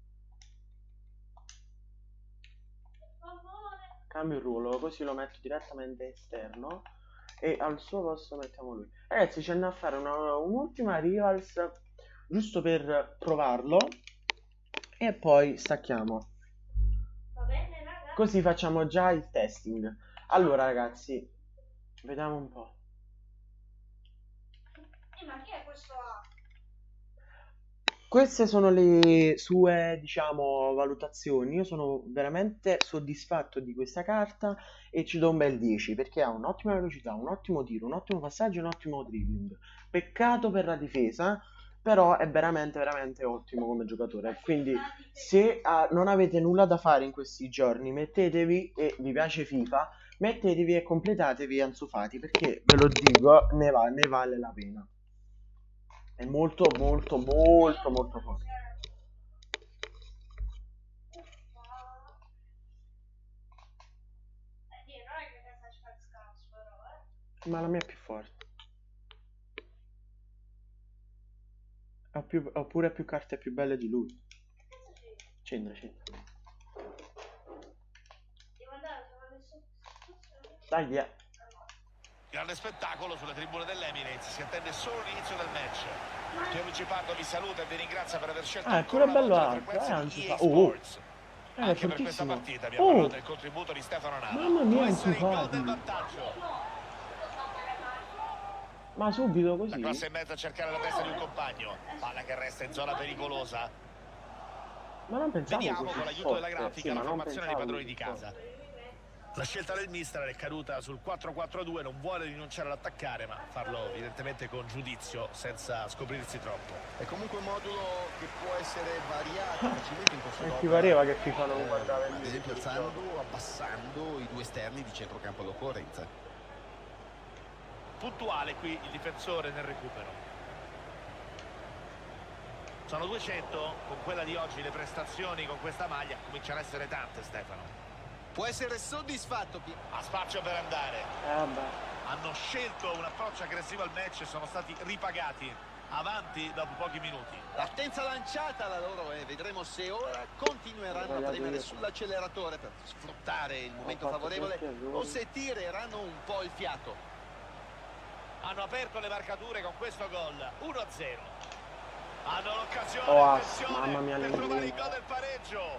Cambio il ruolo, così lo metto direttamente esterno e al suo posto mettiamo lui. Ragazzi, ci andiamo a fare un'ultima rivals giusto per provarlo e poi stacchiamo. Va bene, raga? Così facciamo già il testing. Allora, ragazzi, vediamo un po'. Ma chi è questo? Queste sono le sue, diciamo, valutazioni. Io sono veramente soddisfatto di questa carta e ci do un bel 10 perché ha un'ottima velocità, un ottimo tiro, un ottimo passaggio e un ottimo dribbling. Peccato per la difesa, però è veramente, veramente ottimo come giocatore. Quindi se non avete nulla da fare in questi giorni, mettetevi, e vi piace FIFA, mettetevi e completatevi Ansu Fati perché, ve lo dico, ne vale la pena. È molto molto molto molto forte. Ma la mia è più forte. Ho pure più carte più belle di lui. Scendere. Dai via. Grande spettacolo sulle tribune dell'Emirates, si attende solo l'inizio del match. Pierluigi Pardo vi saluta e vi ringrazia per aver scelto è pure ancora una bello volta la alto, frequenza di Ansu EA Fati. Sports. È Anche per questa fortissimo. partita abbiamo parlato del contributo di Stefano Nava. Mamma mia, Può Ansu essere il gol Fati. del vantaggio. Ma subito La così? classe in mezzo a cercare la testa di un compagno. Palla che resta in zona pericolosa. Ma non pensavo Vediamo così con l'aiuto forte. della grafica Sì, la ma non formazione dei pensavo padroni di così casa. forte. La scelta del mister è caduta sul 4-4-2, non vuole rinunciare ad attaccare, ma farlo evidentemente con giudizio, senza scoprirsi troppo. È comunque un modulo che può essere variato facilmente in corso d'opera. Ti pareva che FIFA non guardava il ad esempio video? alzando o abbassando i due esterni di centrocampo all'occorrenza. Puntuale qui il difensore nel recupero. Sono 200, con quella di oggi le prestazioni con questa maglia cominciano a essere tante, Stefano. Può essere soddisfatto. Ha spazio per andare. Vabbè. Hanno scelto un approccio aggressivo al match e sono stati ripagati avanti dopo pochi minuti. Partenza lanciata la loro e vedremo se ora continueranno a premere sull'acceleratore per sfruttare il momento favorevole o se tireranno un po' il fiato. Hanno aperto le marcature con questo gol. 1-0. Hanno l'occasione, Oh, attenzione, mamma mia, per trovare il gol del pareggio.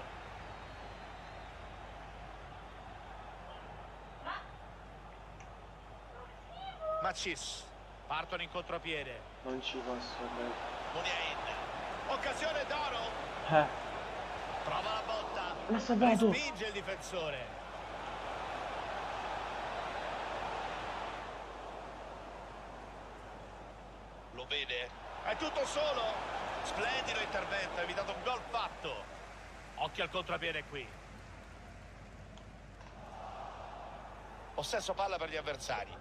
Macis. Partono in contropiede. Non ci posso credere. Muniain. Occasione d'oro. Prova la botta. Ma sta dato. Respinge il difensore. Lo vede. È tutto solo. Splendido intervento, ha evitato un gol fatto. Occhio al contropiede qui. Possesso palla per gli avversari.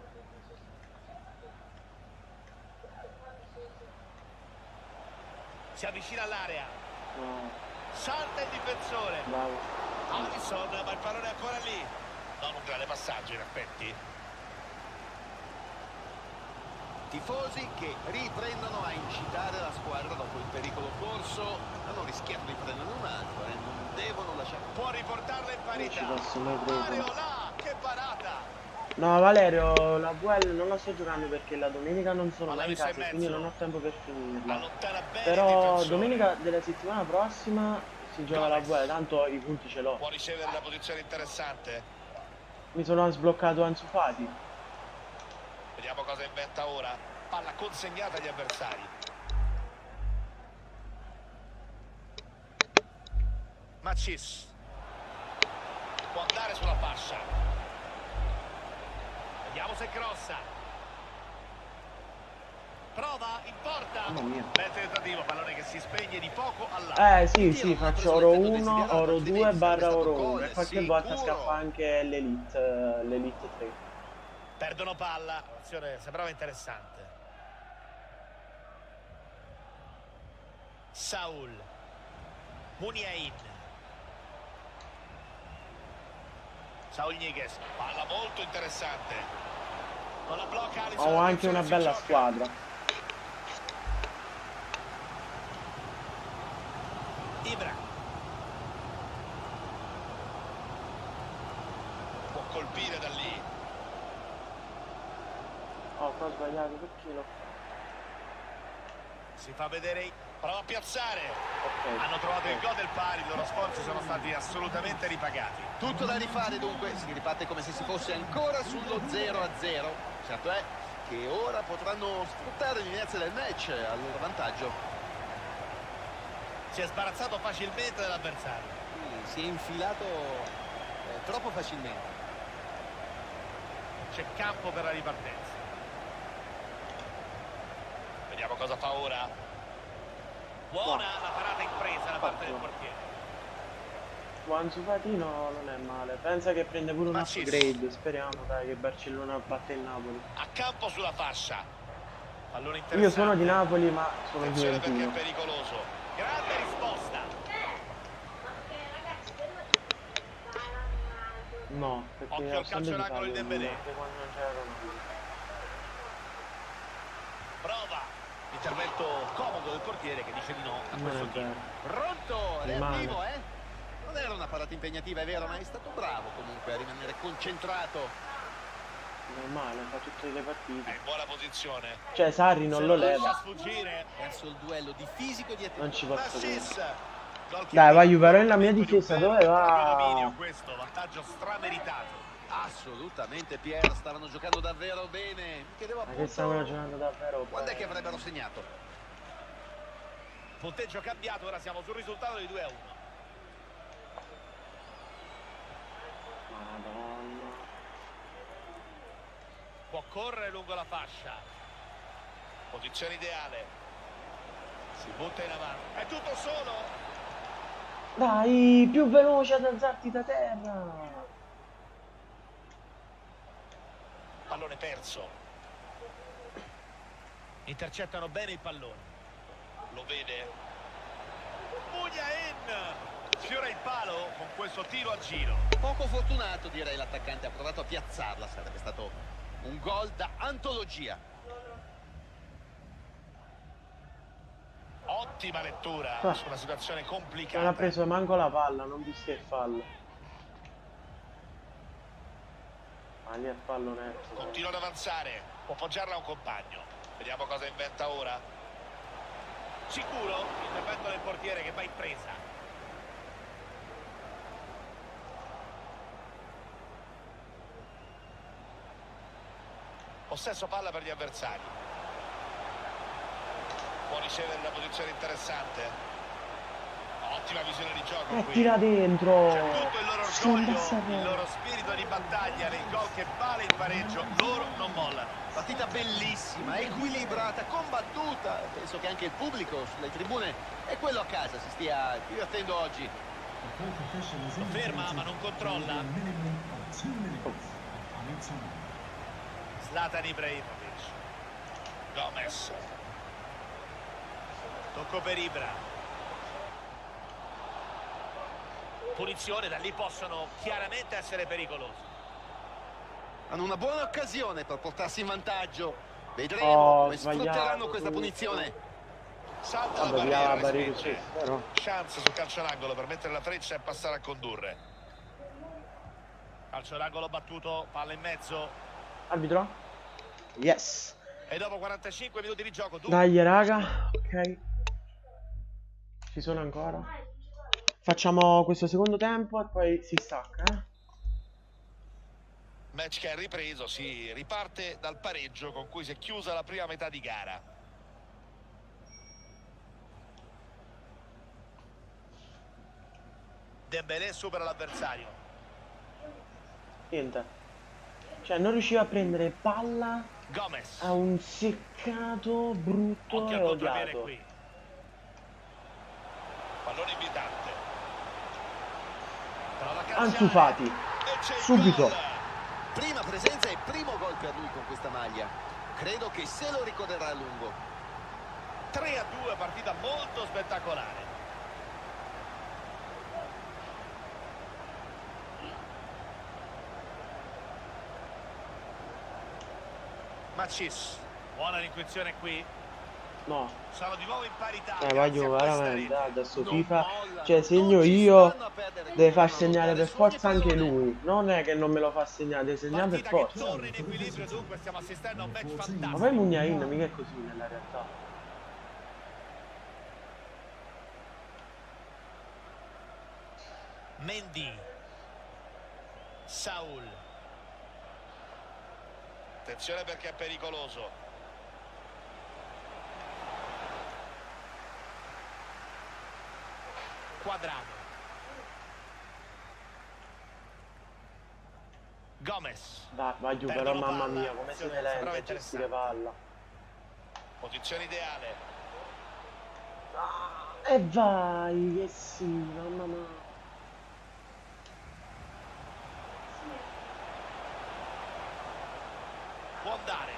Si avvicina all'area. No. Salta il difensore. Bravo. Alisson, ma il pallone è ancora lì. Non un grande passaggio in effetti. Tifosi che riprendono a incitare la squadra dopo il pericolo corso. Hanno rischiato di prendere un altro e non devono lasciare. Può riportarla in Non ci parità. posso mai credere. Areola, che parata. No, Valerio, la VL non la sto giocando perché la domenica non sono Alla mai in messa e casa, quindi mezzo. non ho tempo per finirla. Allontana bene il Però difensore. domenica della settimana prossima si gioca la VL, tanto i punti ce l'ho. Può ricevere una posizione interessante. Mi sono sbloccato Ansu Fati. Vediamo cosa inventa ora. Palla consegnata agli avversari. Macis. Può andare sulla fascia. Vediamo se crossa. Prova, in porta. Mamma mia. Bel tentativo, pallone che si spegne di poco all'altro. Sì, faccio oro 1, oro 2 barra oro 1 e qualche volta scappa anche l'Elite 3. Perdono palla, l'azione sembrava interessante. Saul. Muniain. Saul Niguez, palla molto interessante. Non la blocca Alisson. Ho anche una bella gioca. squadra. Ibra. Può colpire da lì. Oh, qua ho sbagliato, perché l'ho fatto? Si fa vedere, prova a piazzare. Ok. Hanno trovato il gol del pari, i loro sforzi sono stati assolutamente ripagati. Tutto da rifare dunque, si riparte come se si fosse ancora sullo 0-0. Certo è che ora potranno sfruttare l'inizio del match al loro vantaggio. Si è sbarazzato facilmente dall'avversario. Si è infilato troppo facilmente. C'è campo per la ripartenza. Vediamo cosa fa ora. Buona la parata impresa da parte del portiere. Ansu Fati no, non è male. Pensa che prende pure un Macis. upgrade. Speriamo dai che Barcellona batte il Napoli. A campo sulla fascia. Pallone interessante. Io sono di Napoli ma sono Attenzione perché è juventino. pericoloso. Grande risposta. Ragazzi, No, perché Occhio ho al sempre calcio d'angolo di tifato Dembélé. anche quando non c'era Ronaldo. Prova. Intervento comodo del portiere che dice di no a Non questo è tiro. vero. Pronto, Rimane. reattivo, Non era una parata impegnativa, è vero, ma è stato bravo comunque a rimanere concentrato. Normale, fa tutte le È partite. in buona posizione. Cioè Sarri non Se lo lascia leva. sfuggire. Verso il duello di fisico e di Non ci posso credere. Macis. Gol che Dai, vai, arriva però nella mia di un difesa, vero dove e proprio va? dominio questo, vantaggio strameritato. Assolutamente, Pier, stavano giocando davvero bene. Mi chiedevo Ma che stavano appunto giocando davvero quando è che bene. avrebbero segnato. Punteggio cambiato, ora siamo sul risultato di 2-1. Madonna. Può correre lungo la fascia. Posizione ideale. Si butta in avanti. È tutto solo. Dai, più veloce ad alzarti da terra. Pallone perso. Intercettano bene il pallone. Lo vede. Muniain. Sfiora il palo con questo tiro a giro. Poco fortunato, direi, l'attaccante ha provato a piazzarla, sarebbe stato un gol da antologia. Ottima lettura Ah. su una situazione Non complicata. ha preso manco la palla, non visto il fallo. Ma lì è fallo netto. Continua ad avanzare. Può appoggiarla a un compagno. Vediamo cosa inventa ora. Sicuro l'intervento del portiere che va in presa. Possesso palla per gli avversari. Può ricevere una posizione interessante. Ottima visione di gioco qui. Mettila dentro. C'è tutto il loro orgoglio, il loro spirito di battaglia nel gol che vale il pareggio. Loro non mollano. Partita bellissima, equilibrata, combattuta. Penso che anche il pubblico sulle tribune e quello a casa si stia divertendo oggi. Lo ferma ma non controlla. Zlatan Ibrahimovic. Gomez. Tocco per Ibra. Punizione, da lì possono chiaramente essere pericolosi. Hanno una buona occasione per portarsi in vantaggio. Vedremo come sfrutteranno questa punizione. Salta la barriera, chance sul calcio d'angolo per mettere la freccia e passare a condurre. Calcio d'angolo battuto, palla in mezzo. Arbitro? Yes. E dopo 45 minuti di gioco dai raga, ok. Ci sono ancora. Facciamo questo secondo tempo e poi si stacca, Match che è ripreso, si riparte dal pareggio con cui si è chiusa la prima metà di gara. Dembélé supera l'avversario. Niente. Cioè non riusciva a prendere palla. Gomez. Ha un seccato brutto. Occhio e al contropiede odiato. qui. Pallone invitante. Ansu Fati. Subito. Prima presenza e primo gol per lui con questa maglia. Credo che se lo ricorderà a lungo. 3-2, partita molto spettacolare. Macis, buona l'intuizione qui. No. Sono di nuovo in parità. Voglio veramente adesso FIFA. Cioè segno io. Deve far segnare per forza anche lui. Non è che non me lo fa segnare, deve segnare per forza. Torna in equilibrio, dunque stiamo assistendo a un match fantastico. Ma poi Mugnain mica è così nella realtà. Mendy. Saul. Attenzione perché è pericoloso. Quadrado. Gomez. Va giù, però mamma mia, come si lenta a gestire palla. Posizione ideale. E vai, che sì, mamma mia. Può andare.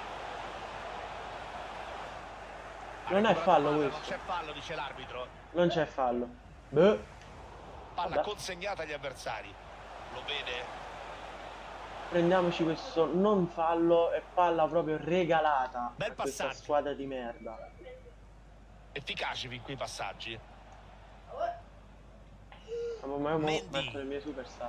Non è fallo questo. Non c'è fallo, dice l'arbitro. Non c'è fallo. Beh. Palla consegnata agli avversari. Lo vede. Prendiamoci questo non fallo e palla proprio regalata. Bel a questa squadra di merda. Efficaci fin qui i passaggi. Ma metto le mie superstar.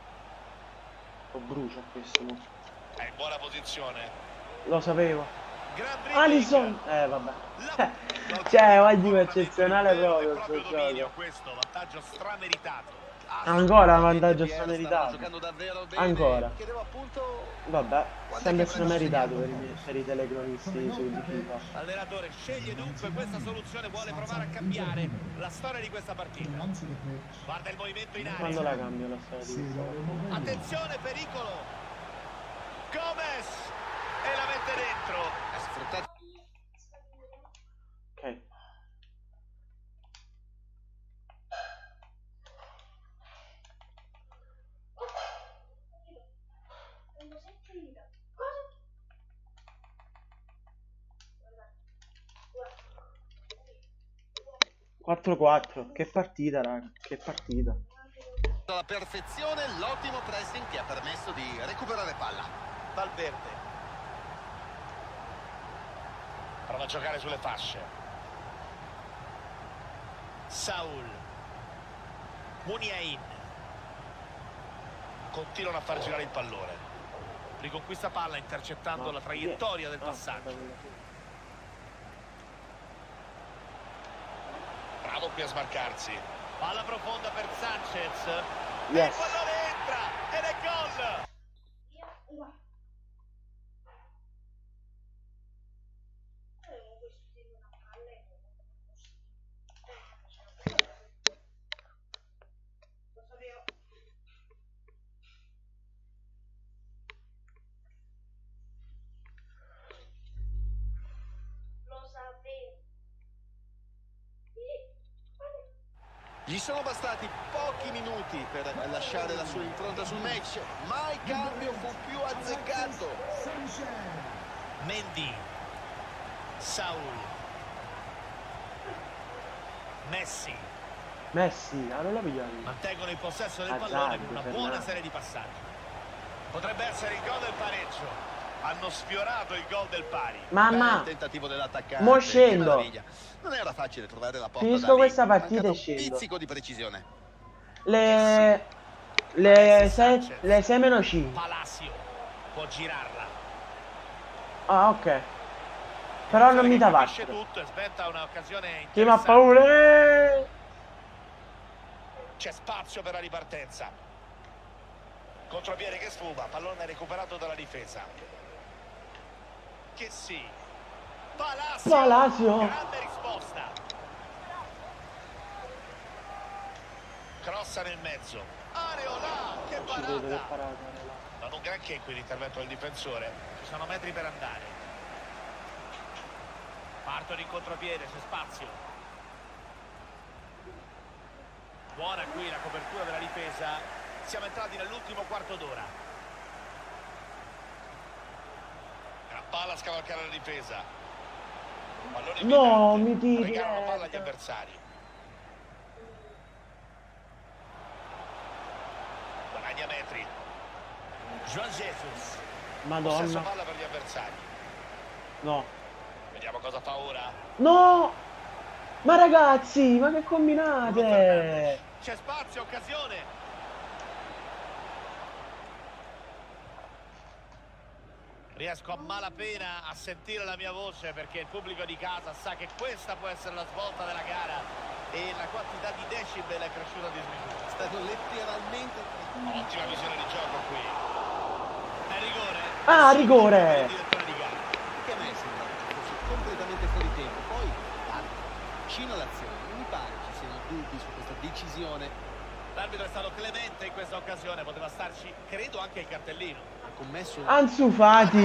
O brucia questo. È in buona posizione. Lo sapevo. Alisson. Vabbè. Cioè oggi è eccezionale proprio questo gioco. Questo vantaggio strameritato. Ancora vantaggio strameritato. Ancora. Vabbè, sempre strameritato per i telecronisti su di FIFA. L'allenatore sceglie dunque questa soluzione, vuole provare a cambiare la storia di questa partita. Guarda il movimento in area. Quando la cambio la storia di questa? Attenzione, pericolo. Gomez e la mette dentro. Ha sfruttato. Ok. (4-4) Che partita, raga, che partita. Alla perfezione l'ottimo pressing che ha permesso di recuperare palla. Valverde prova a giocare sulle fasce. Saul. Muniain. Continuano a far girare il pallone. Riconquista palla intercettando la traiettoria del passaggio. Bravo qui a smarcarsi. Palla profonda per Sanchez. E il pallone entra ed è gol. Gli sono bastati pochi minuti per lasciare la sua impronta sul match, ma il cambio fu più azzeccato. Mendy, Saul, Messi allora pigliamo. mantengono il possesso del pallone con una buona serie di passaggi. Potrebbe essere il gol del pareggio. Hanno sfiorato il gol del pari. Mamma, il tentativo dell'attaccante. mo scendo. Non era facile trovare la porta. Finisco questa partita e scendo. Un pizzico di precisione. Le 6-5. Palacio può girarla. Ah, ok. Però non mi dà Capisce vattene. tutto e sventa un'occasione Chi mi ha interessante. paura? C'è spazio per la ripartenza. Contropiede che sfuma, pallone recuperato dalla difesa. Che sì. Palacio. Grande risposta. Crossa nel mezzo. Areola, che parata. Ma non granché qui l'intervento del difensore. Ci sono metri per andare. Partono in contropiede, c'è spazio. Buona qui la copertura della difesa. Siamo entrati nell'ultimo quarto d'ora. La palla a scavalcare la difesa. Pallone No, inviante. mi tiri. Regalano palla agli avversari. Guadagna metri. Juan Jesus. Madonna. Possesso palla per gli avversari. No. Vediamo cosa fa ora. No! Ma ragazzi, ma che combinate? C'è spazio, occasione. Riesco a malapena a sentire la mia voce perché il pubblico di casa sa che questa può essere la svolta della gara e la quantità di decibel è cresciuta a dismisura. È stato letteralmente... Ottima visione di gioco qui. È rigore. Ah, rigore! Il direttore di gara. Che a me sembra fosse completamente fuori tempo. Poi, vicino all'azione, non mi pare ci siano dubbi su questa decisione. L'arbitro è stato clemente in questa occasione, poteva starci, credo, anche il cartellino. Ha commesso un... Ansu Fati.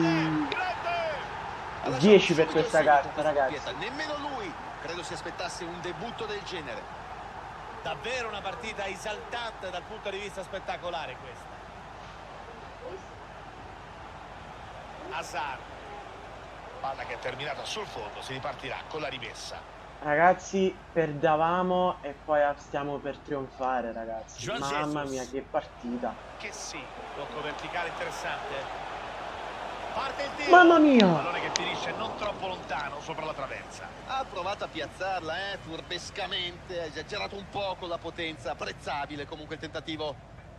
Grande! 10 per questa carta, ragazzi. Nemmeno lui credo si aspettasse un debutto del genere. Davvero una partita esaltante dal punto di vista spettacolare questa. Hazard. Palla che è terminata sul fondo, si ripartirà con la rimessa. Ragazzi, perdavamo e poi stiamo per trionfare, ragazzi. Juan Mamma Jesus. mia, che partita. Che sì, tocco verticale interessante. Parte il tiro. Mamma mia! Pallone che finisce non troppo lontano sopra la traversa. Ha provato a piazzarla, furbescamente, ha esagerato un po' con la potenza, apprezzabile comunque il tentativo.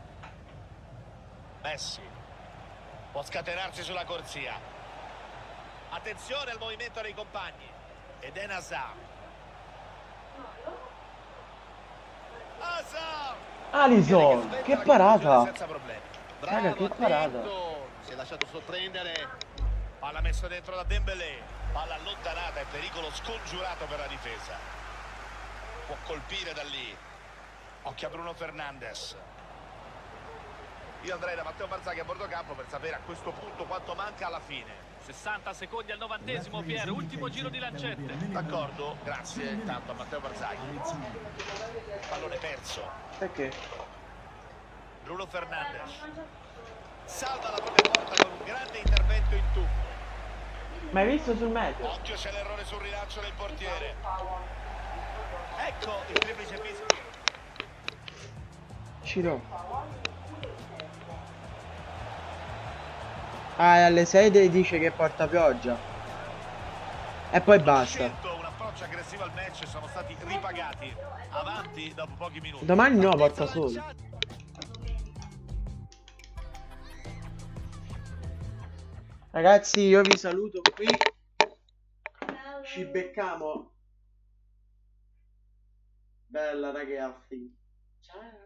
Messi può scatenarsi sulla corsia. Attenzione al movimento dei compagni. Ed è Hazard. Hazard! Alisson, che parata! Senza problemi. Bravo, Raga, che parata. attento, si è lasciato sorprendere. Palla messa dentro da Dembélé. Palla allontanata e pericolo scongiurato per la difesa. Può colpire da lì. Occhio a Bruno Fernandes. Io andrei da Matteo Barzagli a bordo campo per sapere a questo punto quanto manca alla fine. 60 secondi al 90esimo, Pier, ultimo giro di lancette. D'accordo, grazie intanto a Matteo Barzagli. Pallone perso. Perché? Bruno Fernandes salva la propria porta con un grande intervento in tuffo. Ma hai visto sul meteo? Occhio, c'è l'errore sul rilancio del portiere. Ecco il triplice fischio. Ciro. Ah, alle 6 dice che porta pioggia. E poi basta. Scelto un approccio aggressivo al match, sono stati ripagati. Avanti dopo pochi minuti. Domani no, porta solo. Ragazzi, io vi saluto qui. Ciao. Ci beccamo. Bella ragazzi. Ciao.